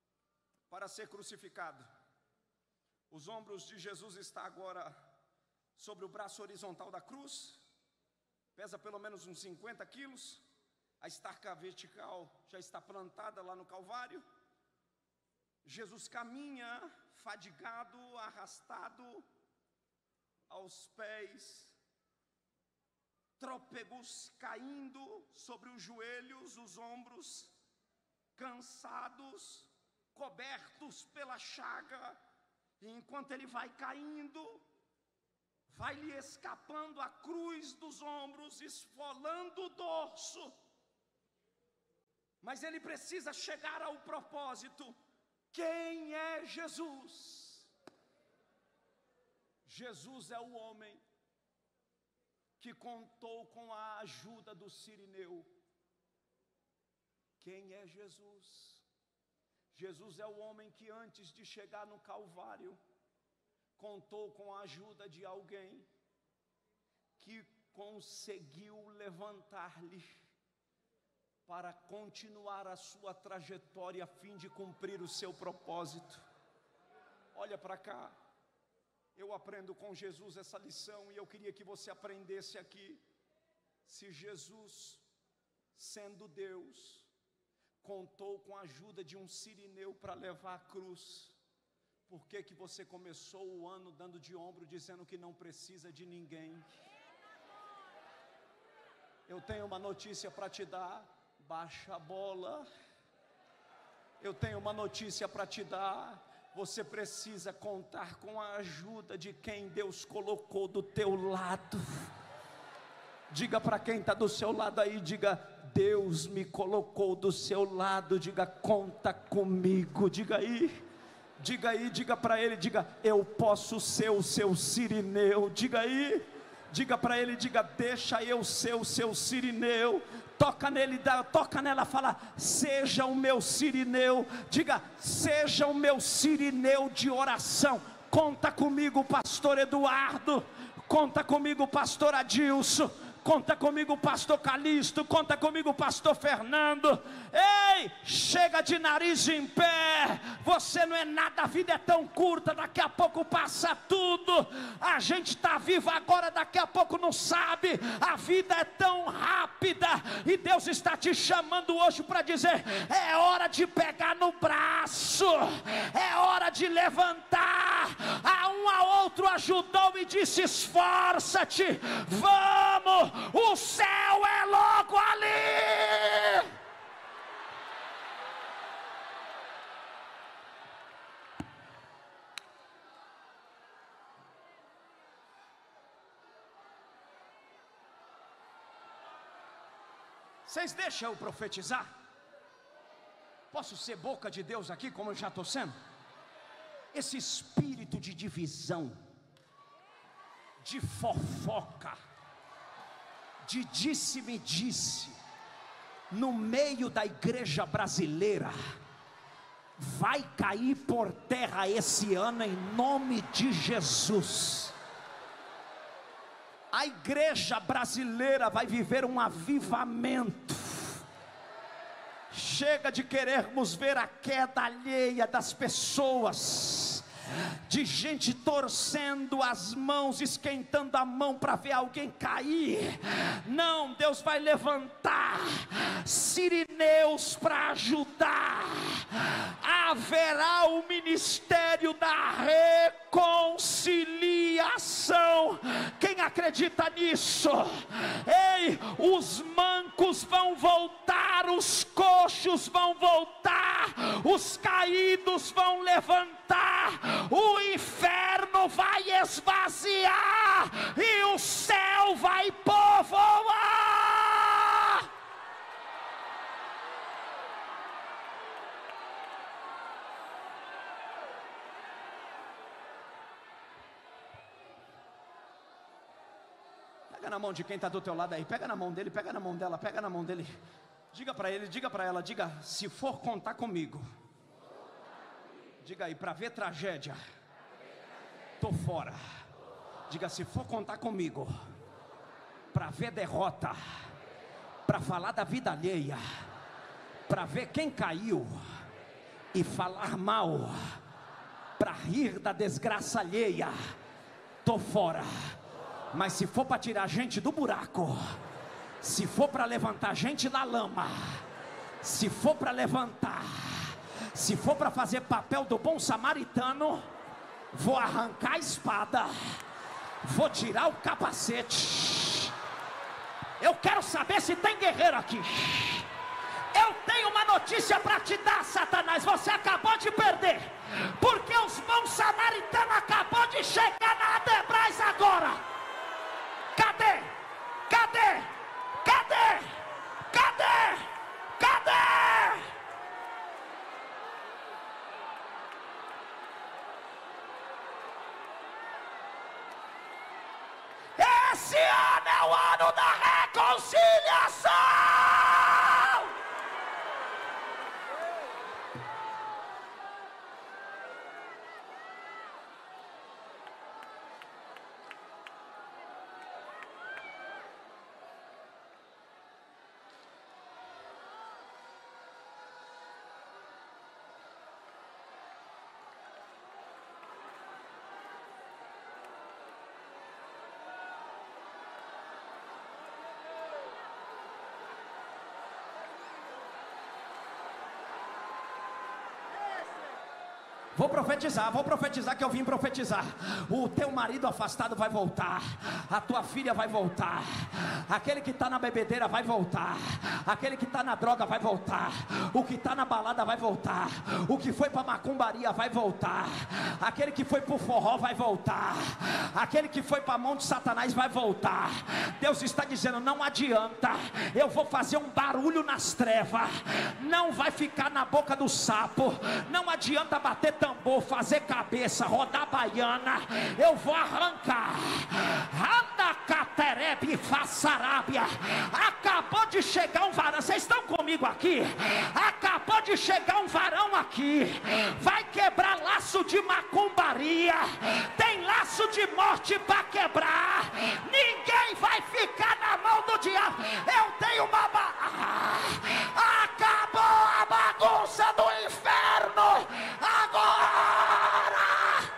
para ser crucificado. Os ombros de Jesus estão agora sobre o braço horizontal da cruz, pesa pelo menos uns cinquenta quilos, a estaca vertical já está plantada lá no Calvário. Jesus caminha fadigado, arrastado, aos pés, trôpegos, caindo sobre os joelhos, os ombros, cansados, cobertos pela chaga, e enquanto ele vai caindo, vai lhe escapando a cruz dos ombros, esfolando o dorso, mas ele precisa chegar ao propósito. Quem é Jesus? Jesus é o homem que contou com a ajuda do Cirineu. Quem é Jesus? Jesus é o homem que antes de chegar no Calvário, contou com a ajuda de alguém que conseguiu levantar-lhe para continuar a sua trajetória a fim de cumprir o seu propósito. Olha para cá, eu aprendo com Jesus essa lição e eu queria que você aprendesse aqui. Se Jesus, sendo Deus, contou com a ajuda de um Cirineu para levar a cruz, por que que você começou o ano dando de ombro, dizendo que não precisa de ninguém? Eu tenho uma notícia para te dar. Baixa a bola. Eu tenho uma notícia para te dar. Você precisa contar com a ajuda de quem Deus colocou do teu lado. Diga para quem está do seu lado aí, diga: Deus me colocou do seu lado. Diga: conta comigo. Diga aí, diga aí, diga para ele, diga: eu posso ser o seu Cirineu. Diga aí, diga para ele, diga: deixa eu ser o seu Cirineu. Toca nele, toca nela, fala: seja o meu Cirineu. Diga: seja o meu Cirineu de oração. Conta comigo, pastor Eduardo. Conta comigo, pastor Adilson. Conta comigo, pastor Calixto. Conta comigo, pastor Fernando. Ei, chega de nariz em pé. Você não é nada, a vida é tão curta. Daqui a pouco passa tudo. A gente está vivo agora, daqui a pouco não sabe. A vida é tão rápida. E Deus está te chamando hoje para dizer: é hora de pegar no braço, é hora de levantar. A um a outro ajudou e disse: esforça-te, vamos. O céu é logo ali. Vocês deixam eu profetizar? Posso ser boca de Deus aqui, como eu já estou sendo? Esse espírito de divisão, de fofoca, de disse-me-disse, no meio da igreja brasileira, vai cair por terra esse ano em nome de Jesus. A igreja brasileira vai viver um avivamento. Chega de querermos ver a queda alheia das pessoas, de gente torcendo as mãos, esquentando a mão para ver alguém cair. Não, Deus vai levantar Cirineus para ajudar. Haverá o ministério da reconciliação. Quem acredita nisso? Ei, os mancos vão voltar, os coxos vão voltar, os caídos vão levantar, o inferno vai esvaziar e o céu vai povoar. Pega na mão de quem está do teu lado aí, pega na mão dele, pega na mão dela, pega na mão dele. Diga para ele, diga para ela, diga: se for contar comigo, diga aí, para ver tragédia, tô fora. Diga: se for contar comigo, para ver derrota, para falar da vida alheia, para ver quem caiu e falar mal, para rir da desgraça alheia, tô fora. Mas se for para tirar gente do buraco, se for para levantar gente da lama, se for para levantar, se for para fazer papel do bom samaritano, vou arrancar a espada, vou tirar o capacete. Eu quero saber se tem guerreiro aqui. Eu tenho uma notícia para te dar, Satanás. Você acabou de perder, porque os bons samaritanos acabou de chegar na Adebras agora. Cadê? Cadê? Cadê? Cadê? Cadê? Esse ano é o ano da reconciliação. Vou profetizar, vou profetizar que eu vim profetizar. O teu marido afastado vai voltar, a tua filha vai voltar, aquele que está na bebedeira vai voltar, aquele que está na droga vai voltar, o que está na balada vai voltar, o que foi para macumbaria vai voltar, aquele que foi para o forró vai voltar, aquele que foi para a mão de Satanás vai voltar. Deus está dizendo: não adianta, eu vou fazer um barulho nas trevas, não vai ficar na boca do sapo, não adianta bater tambor, fazer cabeça, rodar baiana, eu vou arrancar. Anda caterebe façarábia. Acabou de chegar um varão, vocês estão comigo aqui? Acabou de chegar um varão aqui, vai quebrar laço de macumbaria, tem laço de morte para quebrar, ninguém vai ficar na mão do diabo. Eu tenho uma ba... Acabou a bagunça do inferno agora.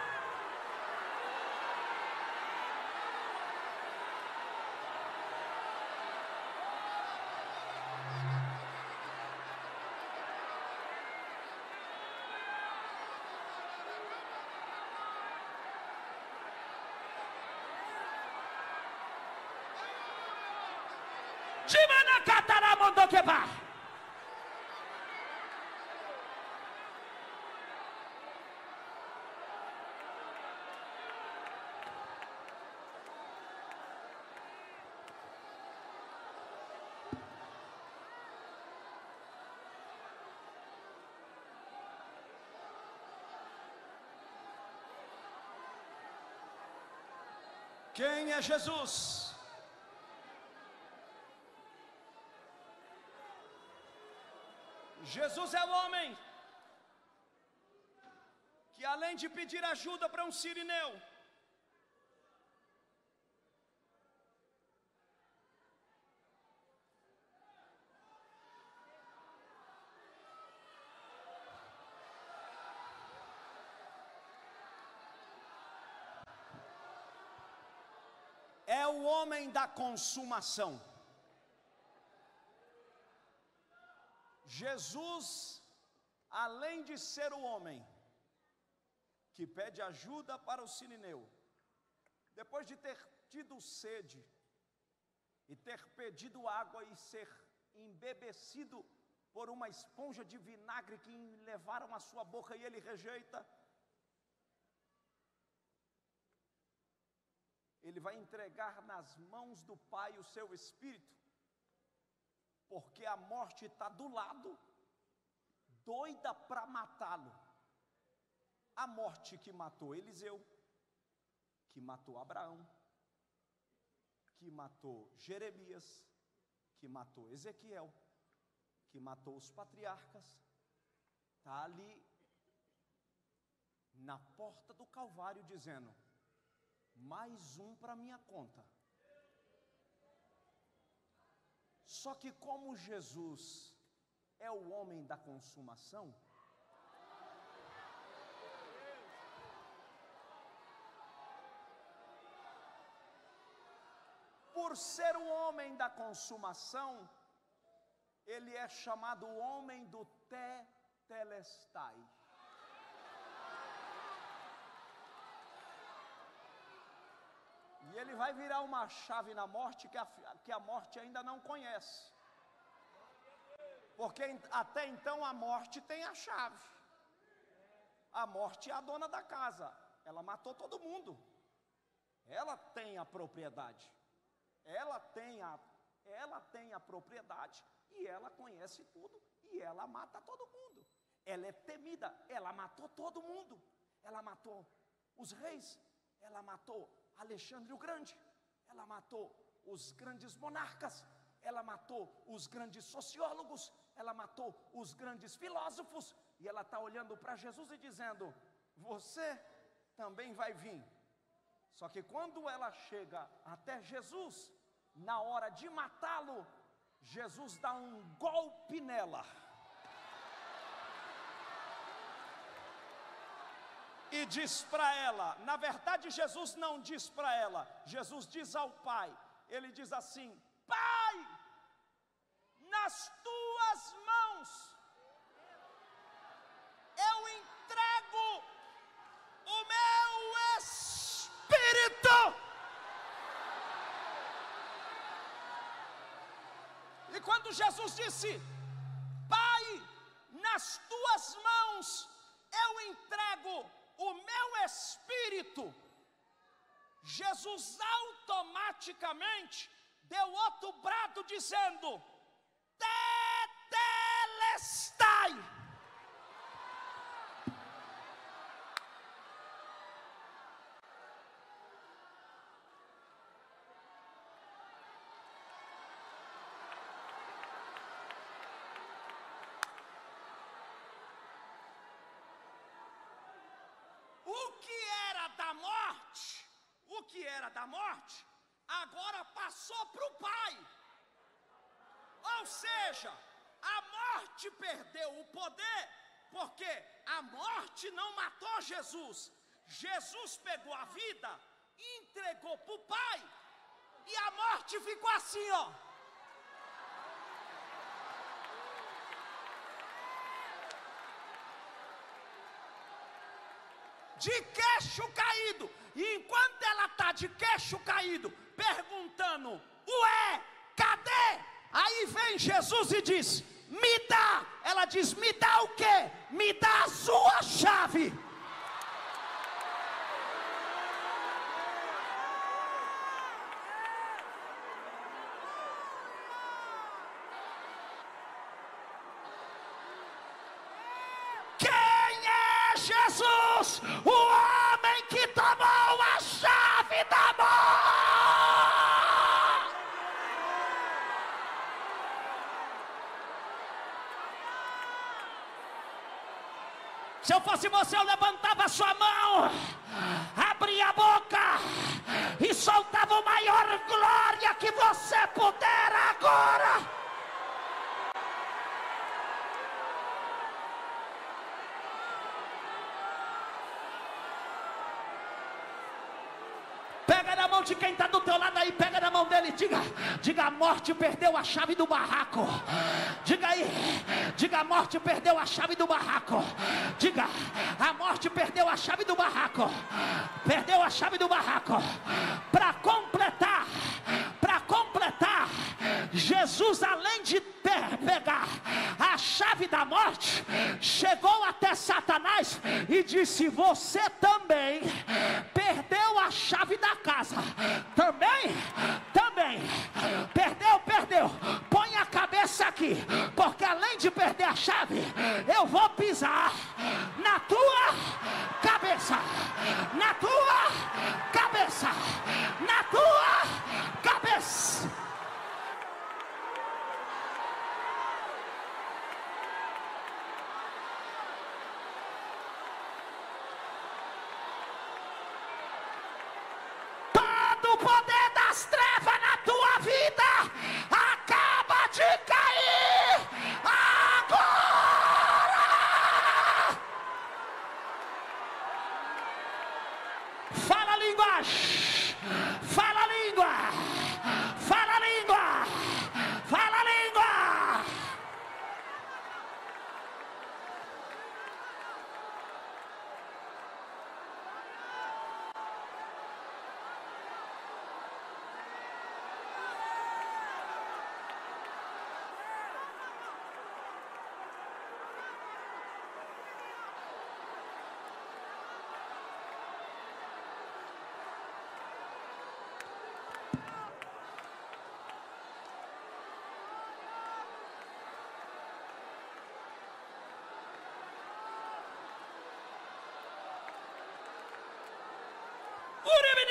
Dimana katara mondokeba. Quem é Jesus? Jesus é o homem que, além de pedir ajuda para um sirineu, é o homem da consumação. Jesus, além de ser o homem que pede ajuda para o sirineu, depois de ter tido sede e ter pedido água e ser embebecido por uma esponja de vinagre que levaram à sua boca e ele rejeita, ele vai entregar nas mãos do Pai o seu Espírito, porque a morte está do lado, doida para matá-lo. A morte que matou Eliseu, que matou Abraão, que matou Jeremias, que matou Ezequiel, que matou os patriarcas, está ali na porta do Calvário dizendo: mais um para minha conta. Só que como Jesus é o homem da consumação, por ser o homem da consumação, ele é chamado o homem do tetelestai. E ele vai virar uma chave na morte que a, que a morte ainda não conhece. Porque até então a morte tem a chave. A morte é a dona da casa. Ela matou todo mundo. Ela tem a propriedade. Ela tem a, ela tem a propriedade e ela conhece tudo e ela mata todo mundo. Ela é temida, ela matou todo mundo. Ela matou os reis, ela matou Alexandre o Grande, ela matou os grandes monarcas, ela matou os grandes sociólogos, ela matou os grandes filósofos, e ela está olhando para Jesus e dizendo: você também vai vir. Só que quando ela chega até Jesus, na hora de matá-lo, Jesus dá um golpe nela. E diz para ela, na verdade Jesus não diz para ela, Jesus diz ao Pai, ele diz assim: Pai, nas tuas mãos eu entrego o meu espírito. E quando Jesus disse: Pai, nas tuas mãos eu entrego o meu espírito, Jesus automaticamente deu outro brado dizendo: tetelestai. O que era da morte, o que era da morte, agora passou para o Pai. Ou seja, a morte perdeu o poder, porque a morte não matou Jesus. Jesus pegou a vida, entregou para o Pai, e a morte ficou assim, ó. De queixo caído. E enquanto ela está de queixo caído, perguntando: ué, cadê? Aí vem Jesus e diz: me dá. Ela diz: me dá o quê? Me dá a sua chave. Jesus, o homem que tomou a chave da morte. Se eu fosse você, eu levantava a sua mão, abria a boca e soltava a maior glória que você puder agora. Pega na mão de quem está do teu lado aí, pega na mão dele, diga, diga: a morte perdeu a chave do barraco. Diga aí, diga: a morte perdeu a chave do barraco. Diga: a morte perdeu a chave do barraco. Perdeu a chave do barraco. Para completar, para completar, Jesus, além de pegar a chave da morte, chegou até Satanás e disse: você também perdeu a chave da casa. Também, também, perdeu, perdeu. Põe a cabeça aqui, porque além de perder a chave, eu vou pisar na tua cabeça, na tua cabeça, na tua cabeça. O poder das trevas na tua vida acaba de cair agora. Fala a língua, fala a língua,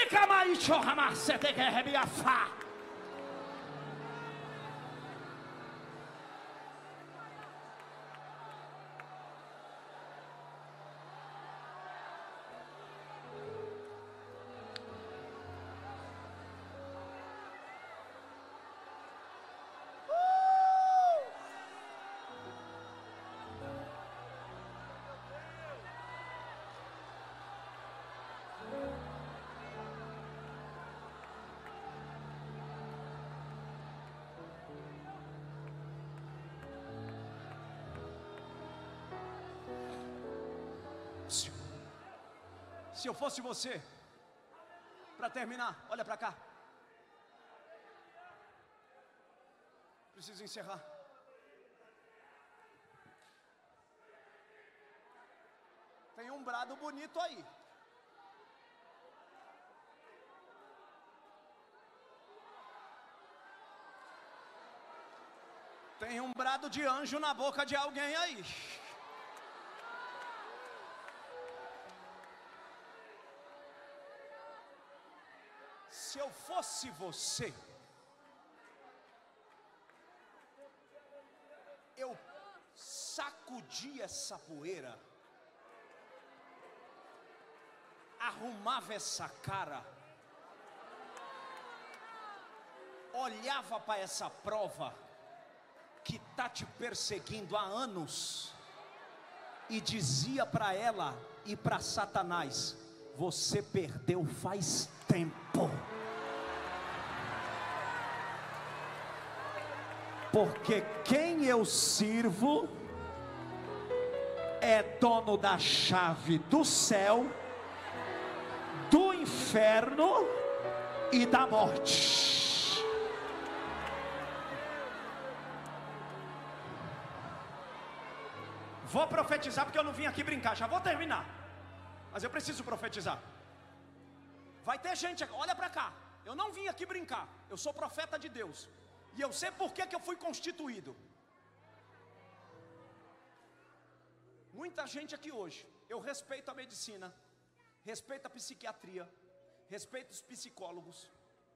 Se eu fosse você, para terminar, olha para cá. Preciso encerrar. Tem um brado bonito aí. Tem um brado de anjo na boca de alguém aí. Se eu fosse você, eu sacudia essa poeira, arrumava essa cara, olhava para essa prova que está te perseguindo há anos e dizia para ela e para Satanás: você perdeu faz tempo. Porque quem eu sirvo é dono da chave do céu, do inferno e da morte. Vou profetizar porque eu não vim aqui brincar, já vou terminar. Mas eu preciso profetizar. Vai ter gente, olha para cá. Eu não vim aqui brincar, eu sou profeta de Deus. E eu sei por que que eu fui constituído. Muita gente aqui hoje, eu respeito a medicina, respeito a psiquiatria, respeito os psicólogos,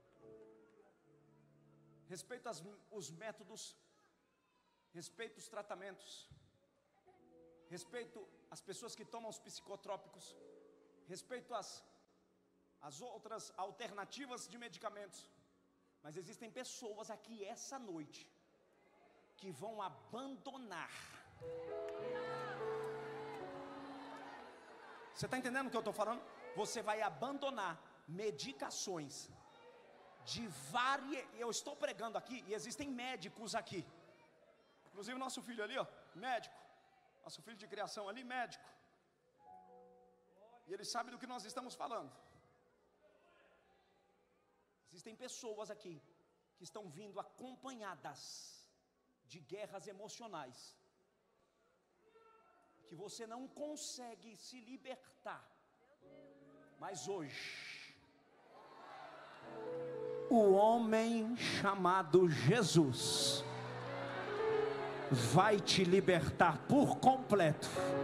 respeito as, os métodos, respeito os tratamentos, respeito as pessoas que tomam os psicotrópicos, respeito as, as outras alternativas de medicamentos. Mas existem pessoas aqui essa noite que vão abandonar. Você está entendendo o que eu estou falando? Você vai abandonar medicações de várias. Eu estou pregando aqui e existem médicos aqui. Inclusive nosso filho ali, ó, médico. Nosso filho de criação ali, médico. E ele sabe do que nós estamos falando. Existem pessoas aqui que estão vindo acompanhadas de guerras emocionais, que você não consegue se libertar. Mas hoje, o homem chamado Jesus vai te libertar por completo.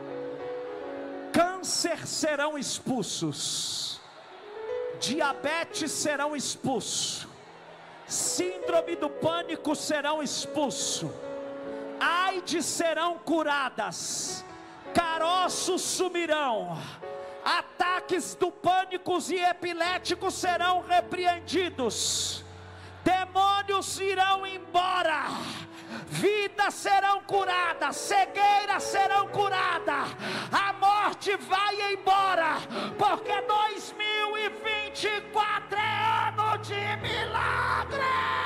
Câncer serão expulsos, diabetes serão expulsos, síndrome do pânico serão expulsos, AIDS serão curadas, caroços sumirão, ataques do pânico e epiléticos serão repreendidos, demônios irão embora, vidas serão curadas, cegueiras serão curadas, a morte vai embora, porque dois mil e vinte e quatro é ano de milagre.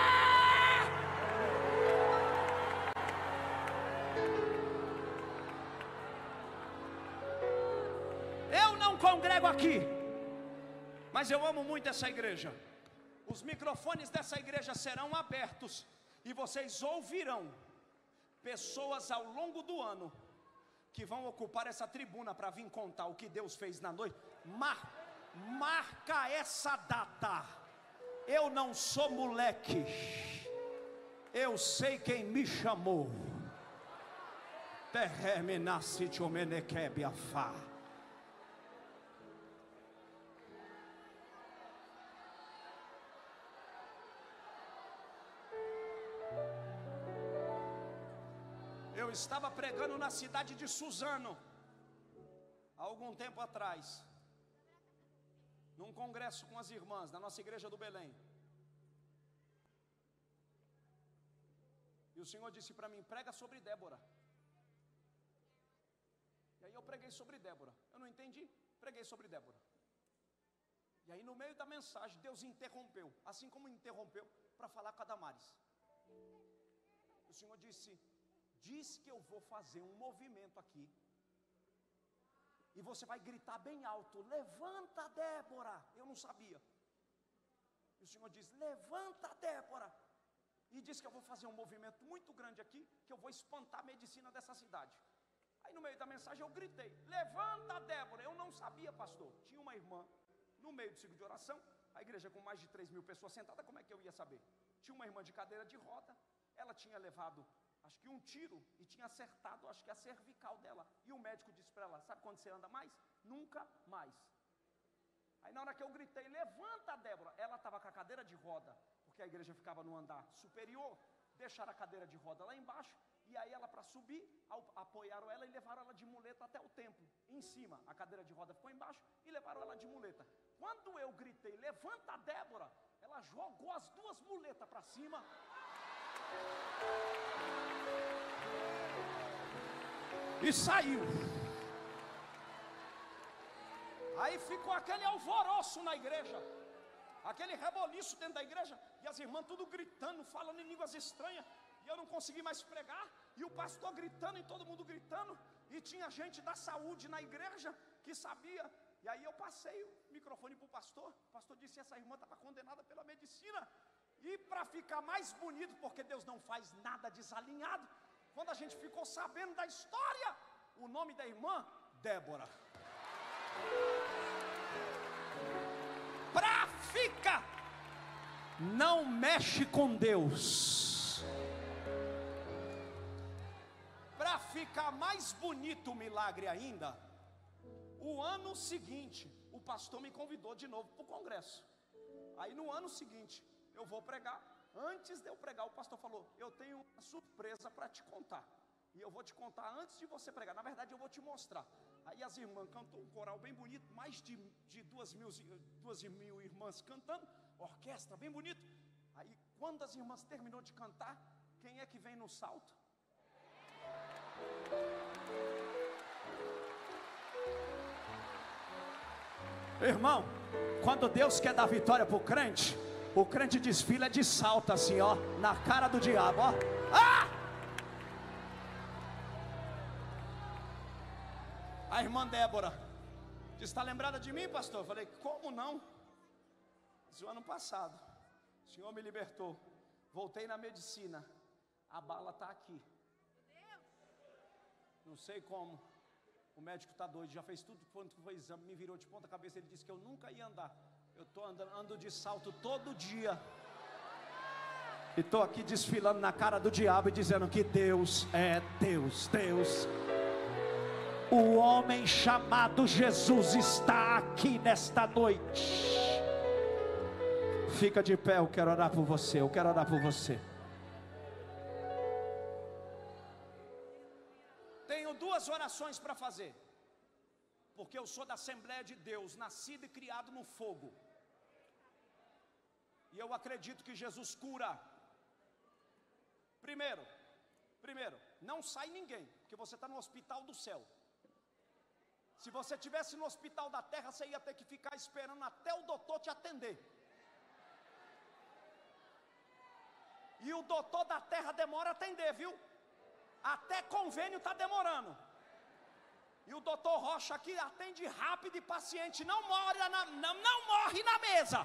Eu não congrego aqui, mas eu amo muito essa igreja. Os microfones dessa igreja serão abertos e vocês ouvirão pessoas ao longo do ano que vão ocupar essa tribuna para vir contar o que Deus fez na noite. Mar, marca essa data. Eu não sou moleque, eu sei quem me chamou. Eu estava pregando na cidade de Suzano, há algum tempo atrás, num congresso com as irmãs, na nossa igreja do Belém. E o Senhor disse para mim: prega sobre Débora. E aí eu preguei sobre Débora. Eu não entendi, preguei sobre Débora. E aí no meio da mensagem, Deus interrompeu, assim como interrompeu para falar com a Damares. O Senhor disse: diz que eu vou fazer um movimento aqui, e você vai gritar bem alto: levanta, Débora. Eu não sabia. E o Senhor diz: levanta, Débora. E diz que eu vou fazer um movimento muito grande aqui, que eu vou espantar a medicina dessa cidade. Aí no meio da mensagem eu gritei: levanta, Débora. Eu não sabia, pastor. Tinha uma irmã no meio do ciclo de oração, a igreja com mais de três mil pessoas sentadas, como é que eu ia saber? Tinha uma irmã de cadeira de roda, ela tinha levado, acho que um tiro, e tinha acertado, acho que a cervical dela. E o médico disse para ela: sabe quando você anda mais? Nunca mais. Aí na hora que eu gritei: levanta, Débora, ela estava com a cadeira de roda, porque a igreja ficava no andar superior, deixaram a cadeira de roda lá embaixo, e aí ela, para subir, apoiaram ela e levaram ela de muleta até o templo, em cima. A cadeira de roda ficou embaixo e levaram ela de muleta. Quando eu gritei: levanta, Débora, ela jogou as duas muletas para cima, e saiu. Aí ficou aquele alvoroço na igreja, aquele reboliço dentro da igreja, e as irmãs tudo gritando, falando em línguas estranhas, e eu não consegui mais pregar, e o pastor gritando, e todo mundo gritando, e tinha gente da saúde na igreja que sabia. E aí eu passei o microfone para o pastor. O pastor disse: essa irmã estava condenada pela medicina. E para ficar mais bonito, porque Deus não faz nada desalinhado, quando a gente ficou sabendo da história, o nome da irmã: Débora. Pra ficar, não mexe com Deus. Para ficar mais bonito o milagre ainda, o ano seguinte, o pastor me convidou de novo para o congresso. Aí no ano seguinte, eu vou pregar. Antes de eu pregar, o pastor falou: eu tenho uma surpresa para te contar, e eu vou te contar antes de você pregar. Na verdade eu vou te mostrar. Aí as irmãs cantou um coral bem bonito, mais de, de duas, mil, duas mil irmãs cantando, orquestra bem bonito. Aí quando as irmãs terminou de cantar, quem é que vem no salto? Irmão, quando Deus quer dar vitória para o crente, o crente desfila de salto assim, ó, na cara do diabo, ó. Ah! A irmã Débora disse: está lembrada de mim, pastor? Eu falei: como não? Disse: o ano passado o Senhor me libertou, voltei na medicina, a bala está aqui. Não sei como, o médico está doido, já fez tudo quanto foi exame, me virou de ponta cabeça. Ele disse que eu nunca ia andar. Eu estou andando, ando de salto todo dia, e estou aqui desfilando na cara do diabo e dizendo que Deus é Deus. Deus, o homem chamado Jesus está aqui nesta noite. Fica de pé, eu quero orar por você, eu quero orar por você. Tenho duas orações para fazer, porque eu sou da Assembleia de Deus, nascido e criado no fogo, e eu acredito que Jesus cura. Primeiro, primeiro, não sai ninguém, porque você está no hospital do céu. Se você estivesse no hospital da terra, você ia ter que ficar esperando até o doutor te atender. E o doutor da terra demora a atender, viu? Até convênio está demorando. E o doutor Rocha aqui atende rápido e paciente, não morre na, não, não morre na mesa.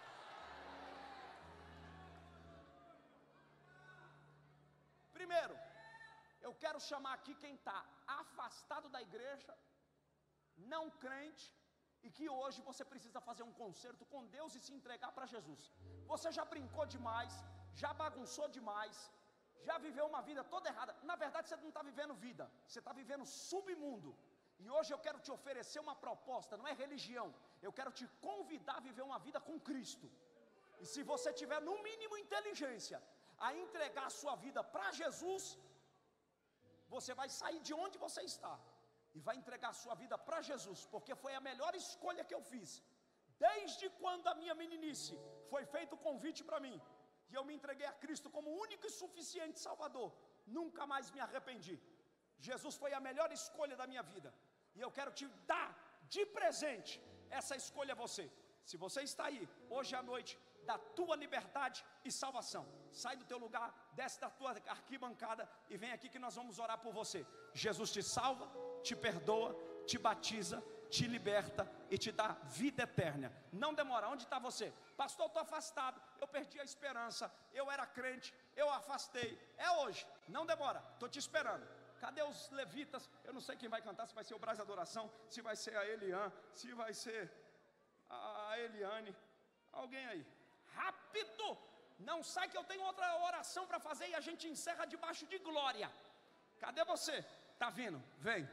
Primeiro, eu quero chamar aqui quem está afastado da igreja, não crente, e que hoje você precisa fazer um concerto com Deus e se entregar para Jesus. Você já brincou demais, já bagunçou demais, já viveu uma vida toda errada. Na verdade você não está vivendo vida, você está vivendo submundo. E hoje eu quero te oferecer uma proposta, não é religião. Eu quero te convidar a viver uma vida com Cristo. E se você tiver no mínimo inteligência a entregar a sua vida para Jesus, você vai sair de onde você está e vai entregar a sua vida para Jesus, porque foi a melhor escolha que eu fiz. Desde quando a minha meninice foi feito o convite para mim, e eu me entreguei a Cristo como único e suficiente Salvador, nunca mais me arrependi. Jesus foi a melhor escolha da minha vida, e eu quero te dar de presente essa escolha a você. Se você está aí, hoje à noite, da tua liberdade e salvação, sai do teu lugar, desce da tua arquibancada e vem aqui que nós vamos orar por você. Jesus te salva, te perdoa, te batiza, te liberta e te dá vida eterna. Não demora. Onde está você? Pastor, eu estou afastado, eu perdi a esperança, eu era crente, eu afastei. É hoje, não demora, estou te esperando. Cadê os levitas? Eu não sei quem vai cantar, se vai ser o Brás Adoração, se vai ser a Elian, se vai ser a Eliane, alguém aí. Rápido, não sai que eu tenho outra oração para fazer e a gente encerra debaixo de glória. Cadê você? Está vindo? Vem.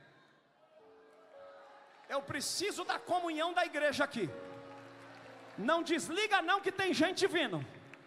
Eu preciso da comunhão da igreja aqui. Não desliga não que tem gente vindo.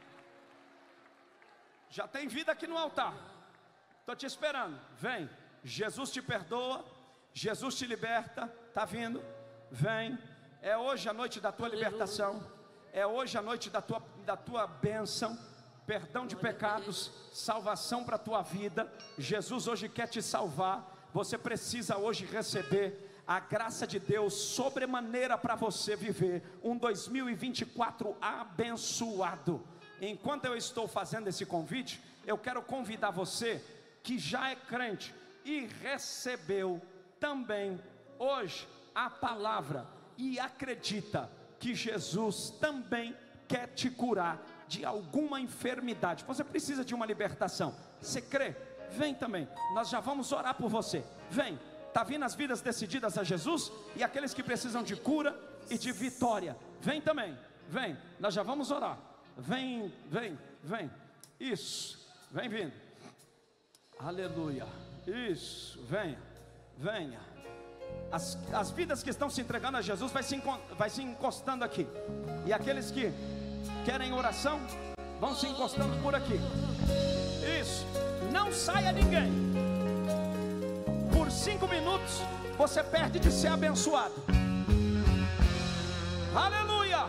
Já tem vida aqui no altar. Estou te esperando, vem. Jesus te perdoa, Jesus te liberta. Está vindo? Vem. É hoje a noite da tua libertação. É hoje a noite da tua, da tua bênção, perdão de pecados, salvação para a tua vida. Jesus hoje quer te salvar. Você precisa hoje receber a graça de Deus sobremaneira para você viver um dois mil e vinte e quatro abençoado. Enquanto eu estou fazendo esse convite, eu quero convidar você que já é crente e recebeu também hoje a palavra e acredita que Jesus também quer te curar de alguma enfermidade. Você precisa de uma libertação. Você crê? Vem também. Nós já vamos orar por você. Vem. Está vindo as vidas decididas a Jesus e aqueles que precisam de cura e de vitória. Vem também. Vem. Nós já vamos orar. Vem, vem, vem. Isso. Vem vindo. Aleluia. Isso. Venha. Venha. As, as vidas que estão se entregando a Jesus vai se, vai se encostando aqui. E aqueles que querem oração vão se encostando por aqui. Isso. Não saia ninguém. Por cinco minutos você perde de ser abençoado. Aleluia.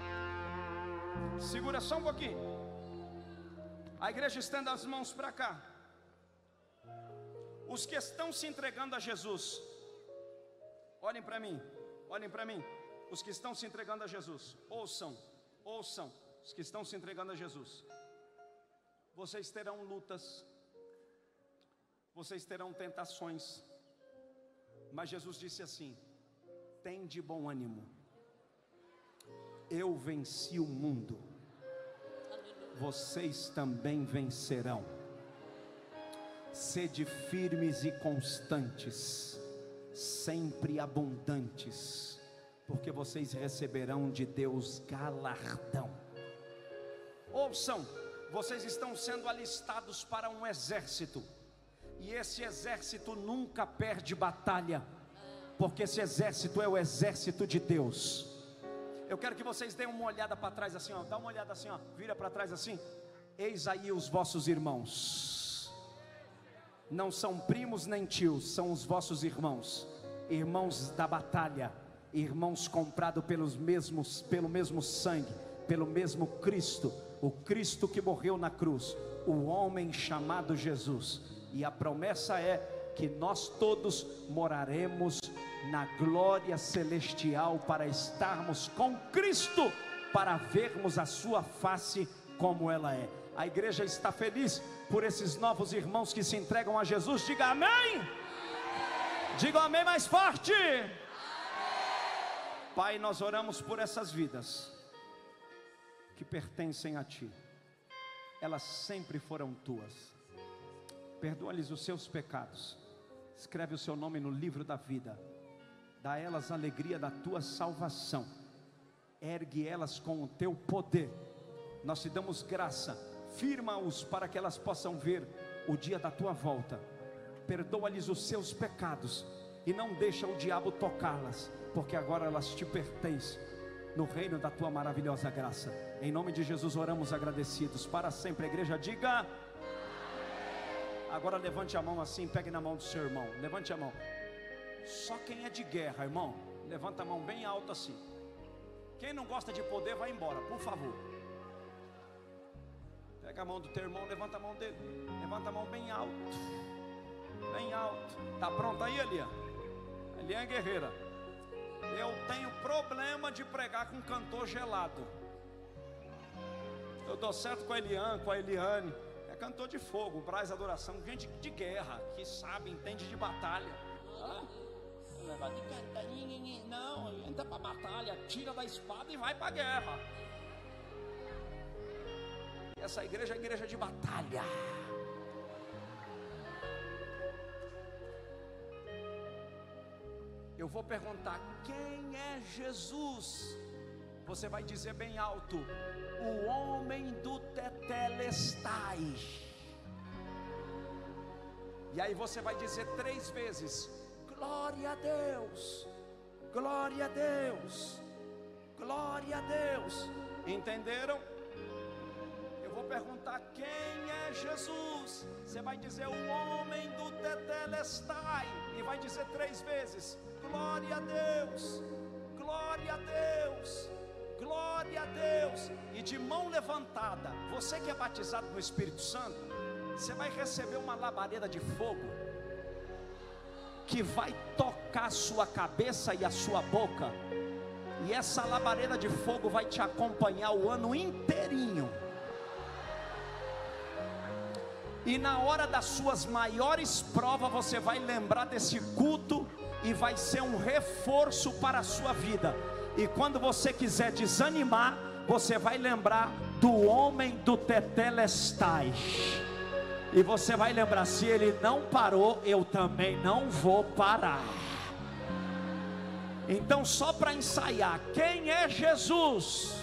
Segura só um pouquinho. A igreja estenda as mãos para cá. Os que estão se entregando a Jesus, olhem para mim, olhem para mim. Os que estão se entregando a Jesus, ouçam, ouçam. Os que estão se entregando a Jesus, vocês terão lutas, vocês terão tentações, mas Jesus disse assim: tem de bom ânimo, eu venci o mundo, vocês também vencerão. Sede firmes e constantes, sempre abundantes, porque vocês receberão de Deus galardão. Ouçam, vocês estão sendo alistados para um exército, e esse exército nunca perde batalha, porque esse exército é o exército de Deus. Eu quero que vocês deem uma olhada para trás assim, ó. Dá uma olhada assim, ó. Vira para trás assim. Eis aí os vossos irmãos. Não são primos nem tios, são os vossos irmãos. Irmãos da batalha, irmãos comprados pelos mesmos, pelo mesmo sangue, pelo mesmo Cristo, o Cristo que morreu na cruz, o homem chamado Jesus. E a promessa é que nós todos moraremos na glória celestial para estarmos com Cristo, para vermos a sua face como ela é. A igreja está feliz por esses novos irmãos que se entregam a Jesus. Diga amém. Diga amém mais forte. Amém. Pai, nós oramos por essas vidas que pertencem a Ti. Elas sempre foram Tuas. Perdoa-lhes os seus pecados. Escreve o seu nome no livro da vida. Dá a elas a alegria da Tua salvação. Ergue elas com o Teu poder. Nós te damos graça. Firma-os para que elas possam ver o dia da Tua volta. Perdoa-lhes os seus pecados e não deixa o diabo tocá-las, porque agora elas te pertencem no reino da Tua maravilhosa graça. Em nome de Jesus oramos agradecidos para sempre. A igreja diga Agora levante a mão assim, pegue na mão do seu irmão. Levante a mão. Só quem é de guerra, irmão, levanta a mão bem alta assim. Quem não gosta de poder, vai embora, por favor. Pega a mão do teu irmão, levanta a mão dele. Levanta a mão bem alto. Bem alto. Tá pronto aí, Elian? Elian é guerreira. Eu tenho problema de pregar com cantor gelado. Eu dou certo com a Elian, com a Eliane. É cantor de fogo, Braz Adoração. Gente de guerra, que sabe, entende de batalha. Ah, não, entra pra batalha, tira da espada e vai pra guerra. Essa igreja é igreja de batalha. Eu vou perguntar: quem é Jesus? Você vai dizer bem alto: o homem do Tetelestai. E aí você vai dizer três vezes: glória a Deus, glória a Deus, glória a Deus. Entenderam? Eu vou perguntar: quem é Jesus? Você vai dizer: o homem do Tetelestai. E vai dizer três vezes: glória a Deus, glória a Deus, glória a Deus. E de mão levantada, você que é batizado no Espírito Santo, você vai receber uma labareda de fogo que vai tocar a sua cabeça e a sua boca. E essa labareda de fogo vai te acompanhar o ano inteirinho. E na hora das suas maiores provas, você vai lembrar desse culto e vai ser um reforço para a sua vida. E quando você quiser desanimar, você vai lembrar do homem do Tetelestai. E você vai lembrar: se ele não parou, eu também não vou parar. Então, só para ensaiar, quem é Jesus?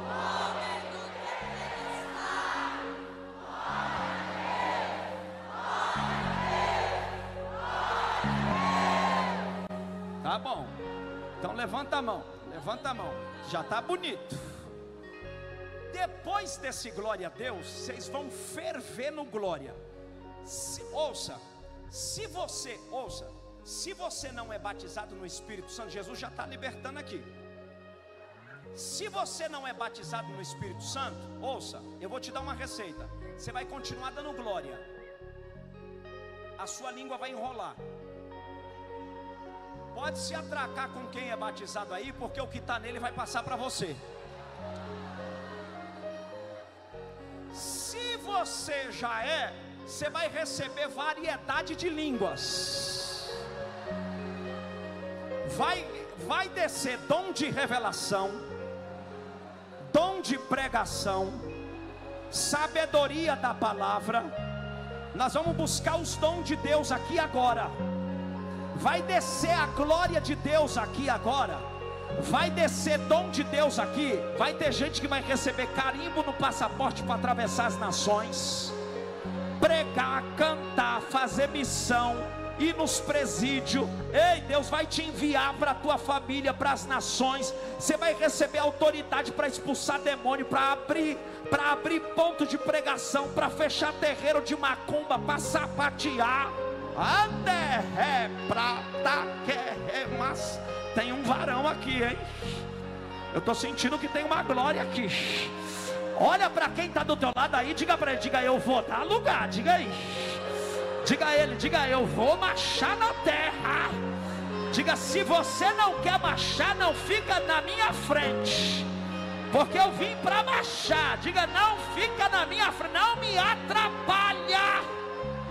Tá bom, então levanta a mão, levanta a mão, já tá bonito. Depois desse glória a Deus, vocês vão ferver no glória. Se, ouça, se você, ouça, se você não é batizado no Espírito Santo, Jesus já está libertando aqui. Se você não é batizado no Espírito Santo, ouça, eu vou te dar uma receita. Você vai continuar dando glória, a sua língua vai enrolar. Pode se atracar com quem é batizado aí, porque o que está nele vai passar para você. Se você já é, você vai receber variedade de línguas. Vai, vai descer dom de revelação, dom de pregação, sabedoria da palavra. Nós vamos buscar os dons de Deus aqui agora. Vai descer a glória de Deus aqui agora. Vai descer dom de Deus aqui. Vai ter gente que vai receber carimbo no passaporte para atravessar as nações, pregar, cantar, fazer missão, ir nos presídios. Ei, Deus vai te enviar para a tua família, para as nações. Você vai receber autoridade para expulsar demônio, para abrir, para abrir ponto de pregação, para fechar terreiro de macumba, para sapatear. Mas tem um varão aqui, hein? Eu estou sentindo que tem uma glória aqui. Olha para quem está do teu lado aí, diga para ele, diga: eu vou dar lugar, diga aí. Diga a ele, diga: eu vou marchar na terra. Diga: se você não quer marchar, não fica na minha frente, porque eu vim para marchar. Diga: não fica na minha frente, não me atrapalha.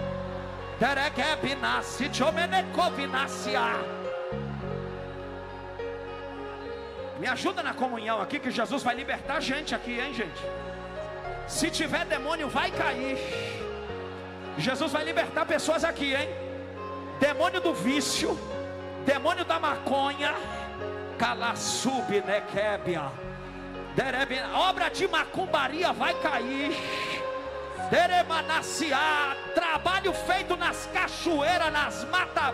Me ajuda na comunhão aqui, que Jesus vai libertar a gente aqui, hein, gente? Se tiver demônio, vai cair. Jesus vai libertar pessoas aqui, hein? Demônio do vício, demônio da maconha, Calassub, Nequébia, obra de macumbaria vai cair. Deremanaciá, trabalho feito nas cachoeiras, nas matas.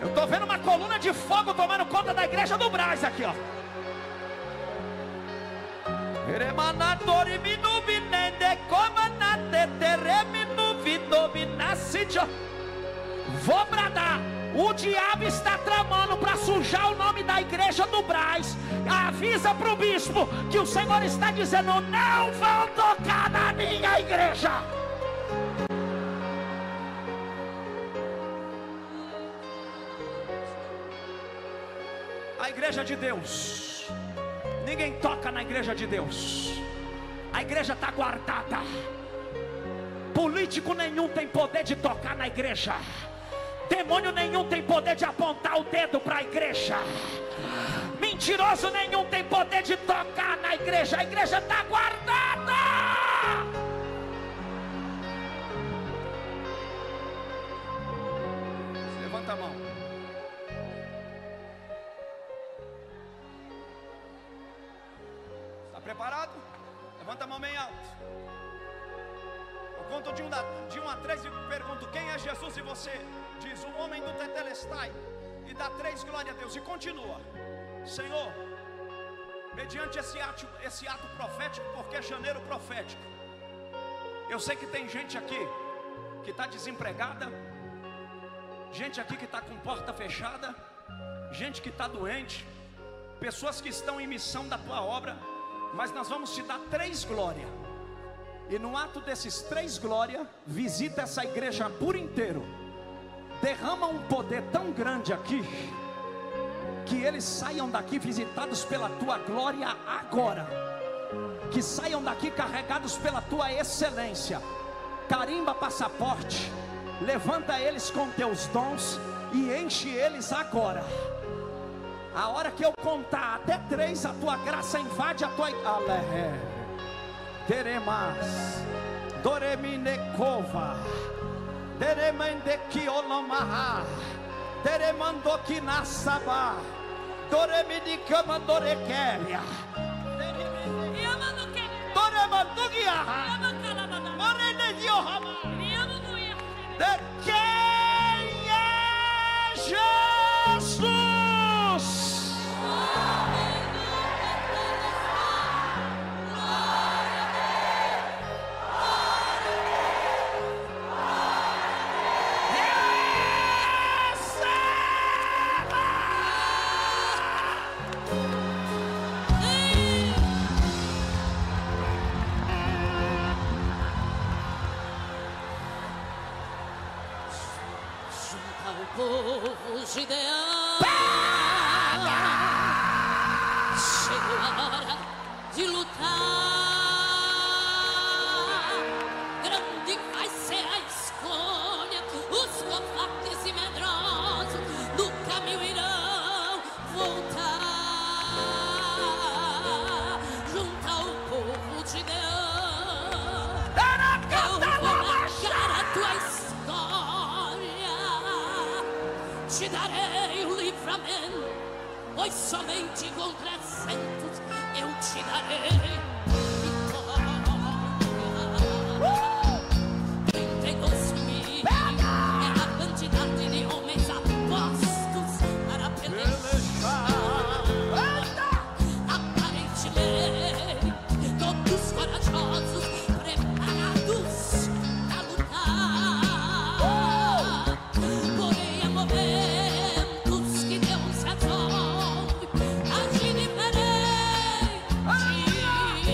Eu estou vendo uma coluna de fogo tomando conta da igreja do Brás aqui, ó. Vou bradar. O diabo está tramando para sujar o nome da igreja do Brás. Avisa para o bispo que o Senhor está dizendo: não vão tocar na minha igreja. A igreja de Deus, ninguém toca na igreja de Deus. A igreja está guardada. Político nenhum tem poder de tocar na igreja. Demônio nenhum tem poder de apontar o dedo para a igreja. Mentiroso nenhum tem poder de tocar na igreja. A igreja está guardada. Levanta a mão. Está preparado? Levanta a mão bem alto. Eu conto de um, da, de um a três e pergunto: quem é Jesus? E você diz: o homem do Tetelestai. E dá três, glória a Deus. E continua: Senhor, mediante esse ato, esse ato profético, porque é janeiro profético, eu sei que tem gente aqui que está desempregada, gente aqui que está com porta fechada, gente que está doente, pessoas que estão em missão da tua obra. Mas nós vamos te dar três glórias. E no ato desses três glórias, visita essa igreja por inteiro. Derrama um poder tão grande aqui, que eles saiam daqui visitados pela tua glória agora. Que saiam daqui carregados pela tua excelência. Carimba passaporte, levanta eles com teus dons e enche eles agora. A hora que eu contar até três, a tua graça invade a tua... Aleé. Teremas, Doreminekova, Deremendekionomaha, Deremandokinasaba, Doreminicamandorekeria, Doremandugiaha, Morenediohama. De quem é Jesus? Povo gideão, chegou a hora de lutar. Grande vai ser a escolha, os covardes e medrosos do caminho irão voltar. Junto ao povo gideão, eu vou marcar a tua história. Te darei o livramento, pois somente com trezentos eu te darei vitória. Trinta e dois mil é a quantidade de homens apostos para pelejar. Aparentemente, todos corajosos, preparados para lutar. Porém, há momentos que Deus resolve agir diferente.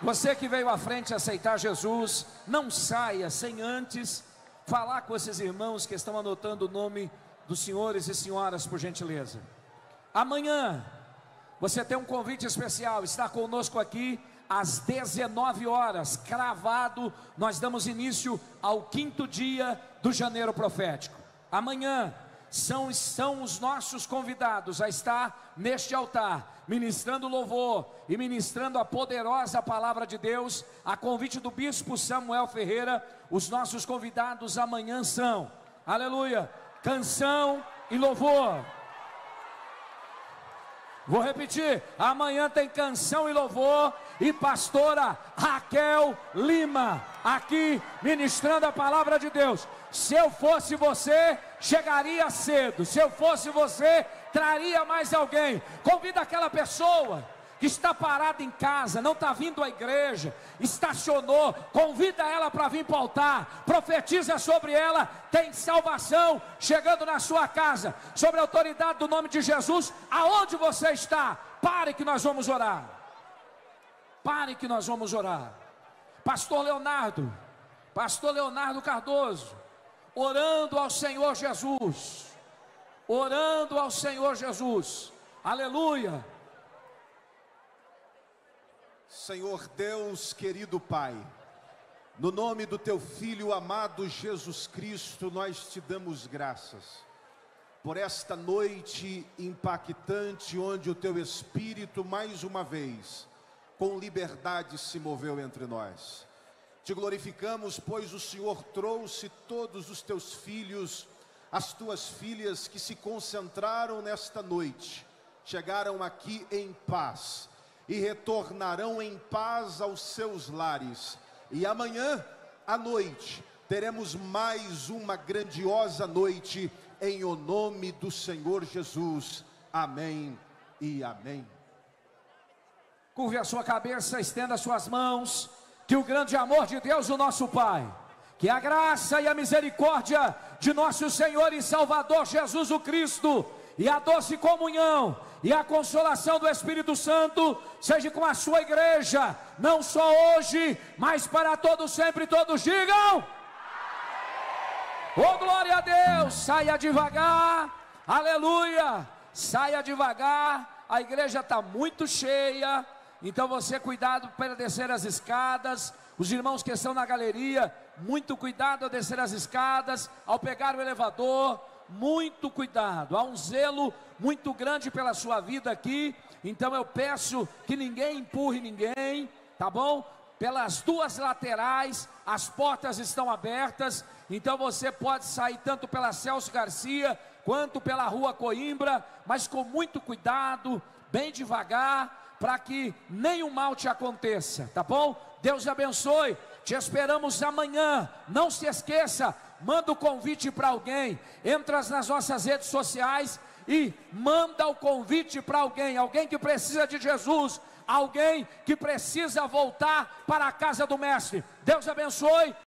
Você que veio à frente aceitar Jesus, não saia sem antes falar com esses irmãos que estão anotando o nome dos senhores e senhoras, por gentileza. Amanhã, você tem um convite especial, está conosco aqui às dezenove horas, cravado, nós damos início ao quinto dia do Janeiro Profético. Amanhã, São, são os nossos convidados a estar neste altar, ministrando louvor e ministrando a poderosa palavra de Deus, a convite do bispo Samuel Ferreira. Os nossos convidados amanhã são, aleluia, canção e louvor. Vou repetir, amanhã tem canção e louvor e pastora Raquel Lima, aqui ministrando a palavra de Deus. Se eu fosse você, chegaria cedo. Se eu fosse você, traria mais alguém. Convida aquela pessoa que está parada em casa, não está vindo à igreja, estacionou, convida ela para vir para o altar, profetiza sobre ela, tem salvação chegando na sua casa, sobre a autoridade do nome de Jesus. Aonde você está? Pare que nós vamos orar. Pare que nós vamos orar. Pastor Leonardo, Pastor Leonardo Cardoso, orando ao Senhor Jesus, orando ao Senhor Jesus, aleluia. Senhor Deus, querido Pai, no nome do Teu Filho amado Jesus Cristo, nós Te damos graças por esta noite impactante, onde o Teu Espírito mais uma vez, com liberdade, se moveu entre nós. Te glorificamos, pois o Senhor trouxe todos os Teus filhos, as Tuas filhas que se concentraram nesta noite, chegaram aqui em paz e retornarão em paz aos seus lares. E amanhã à noite teremos mais uma grandiosa noite em o nome do Senhor Jesus. Amém e amém. Curve a sua cabeça, estenda as suas mãos. Que o grande amor de Deus, o nosso Pai, que a graça e a misericórdia de nosso Senhor e Salvador Jesus o Cristo, e a doce comunhão e a consolação do Espírito Santo seja com a sua igreja, não só hoje, mas para todos sempre. Todos digam: oh, glória a Deus. Saia devagar, aleluia, saia devagar. A igreja está muito cheia, então você, cuidado para descer as escadas. Os irmãos que estão na galeria, muito cuidado ao descer as escadas, ao pegar o elevador, muito cuidado. Há um zelo muito grande pela sua vida aqui, então eu peço que ninguém empurre ninguém, tá bom? Pelas duas laterais, as portas estão abertas, então você pode sair tanto pela Celso Garcia, quanto pela Rua Coimbra, mas com muito cuidado, bem devagar, para que nenhum mal te aconteça, tá bom? Deus abençoe, te esperamos amanhã. Não se esqueça, manda o convite para alguém, entra nas nossas redes sociais e manda o convite para alguém, alguém que precisa de Jesus, alguém que precisa voltar para a casa do Mestre. Deus abençoe.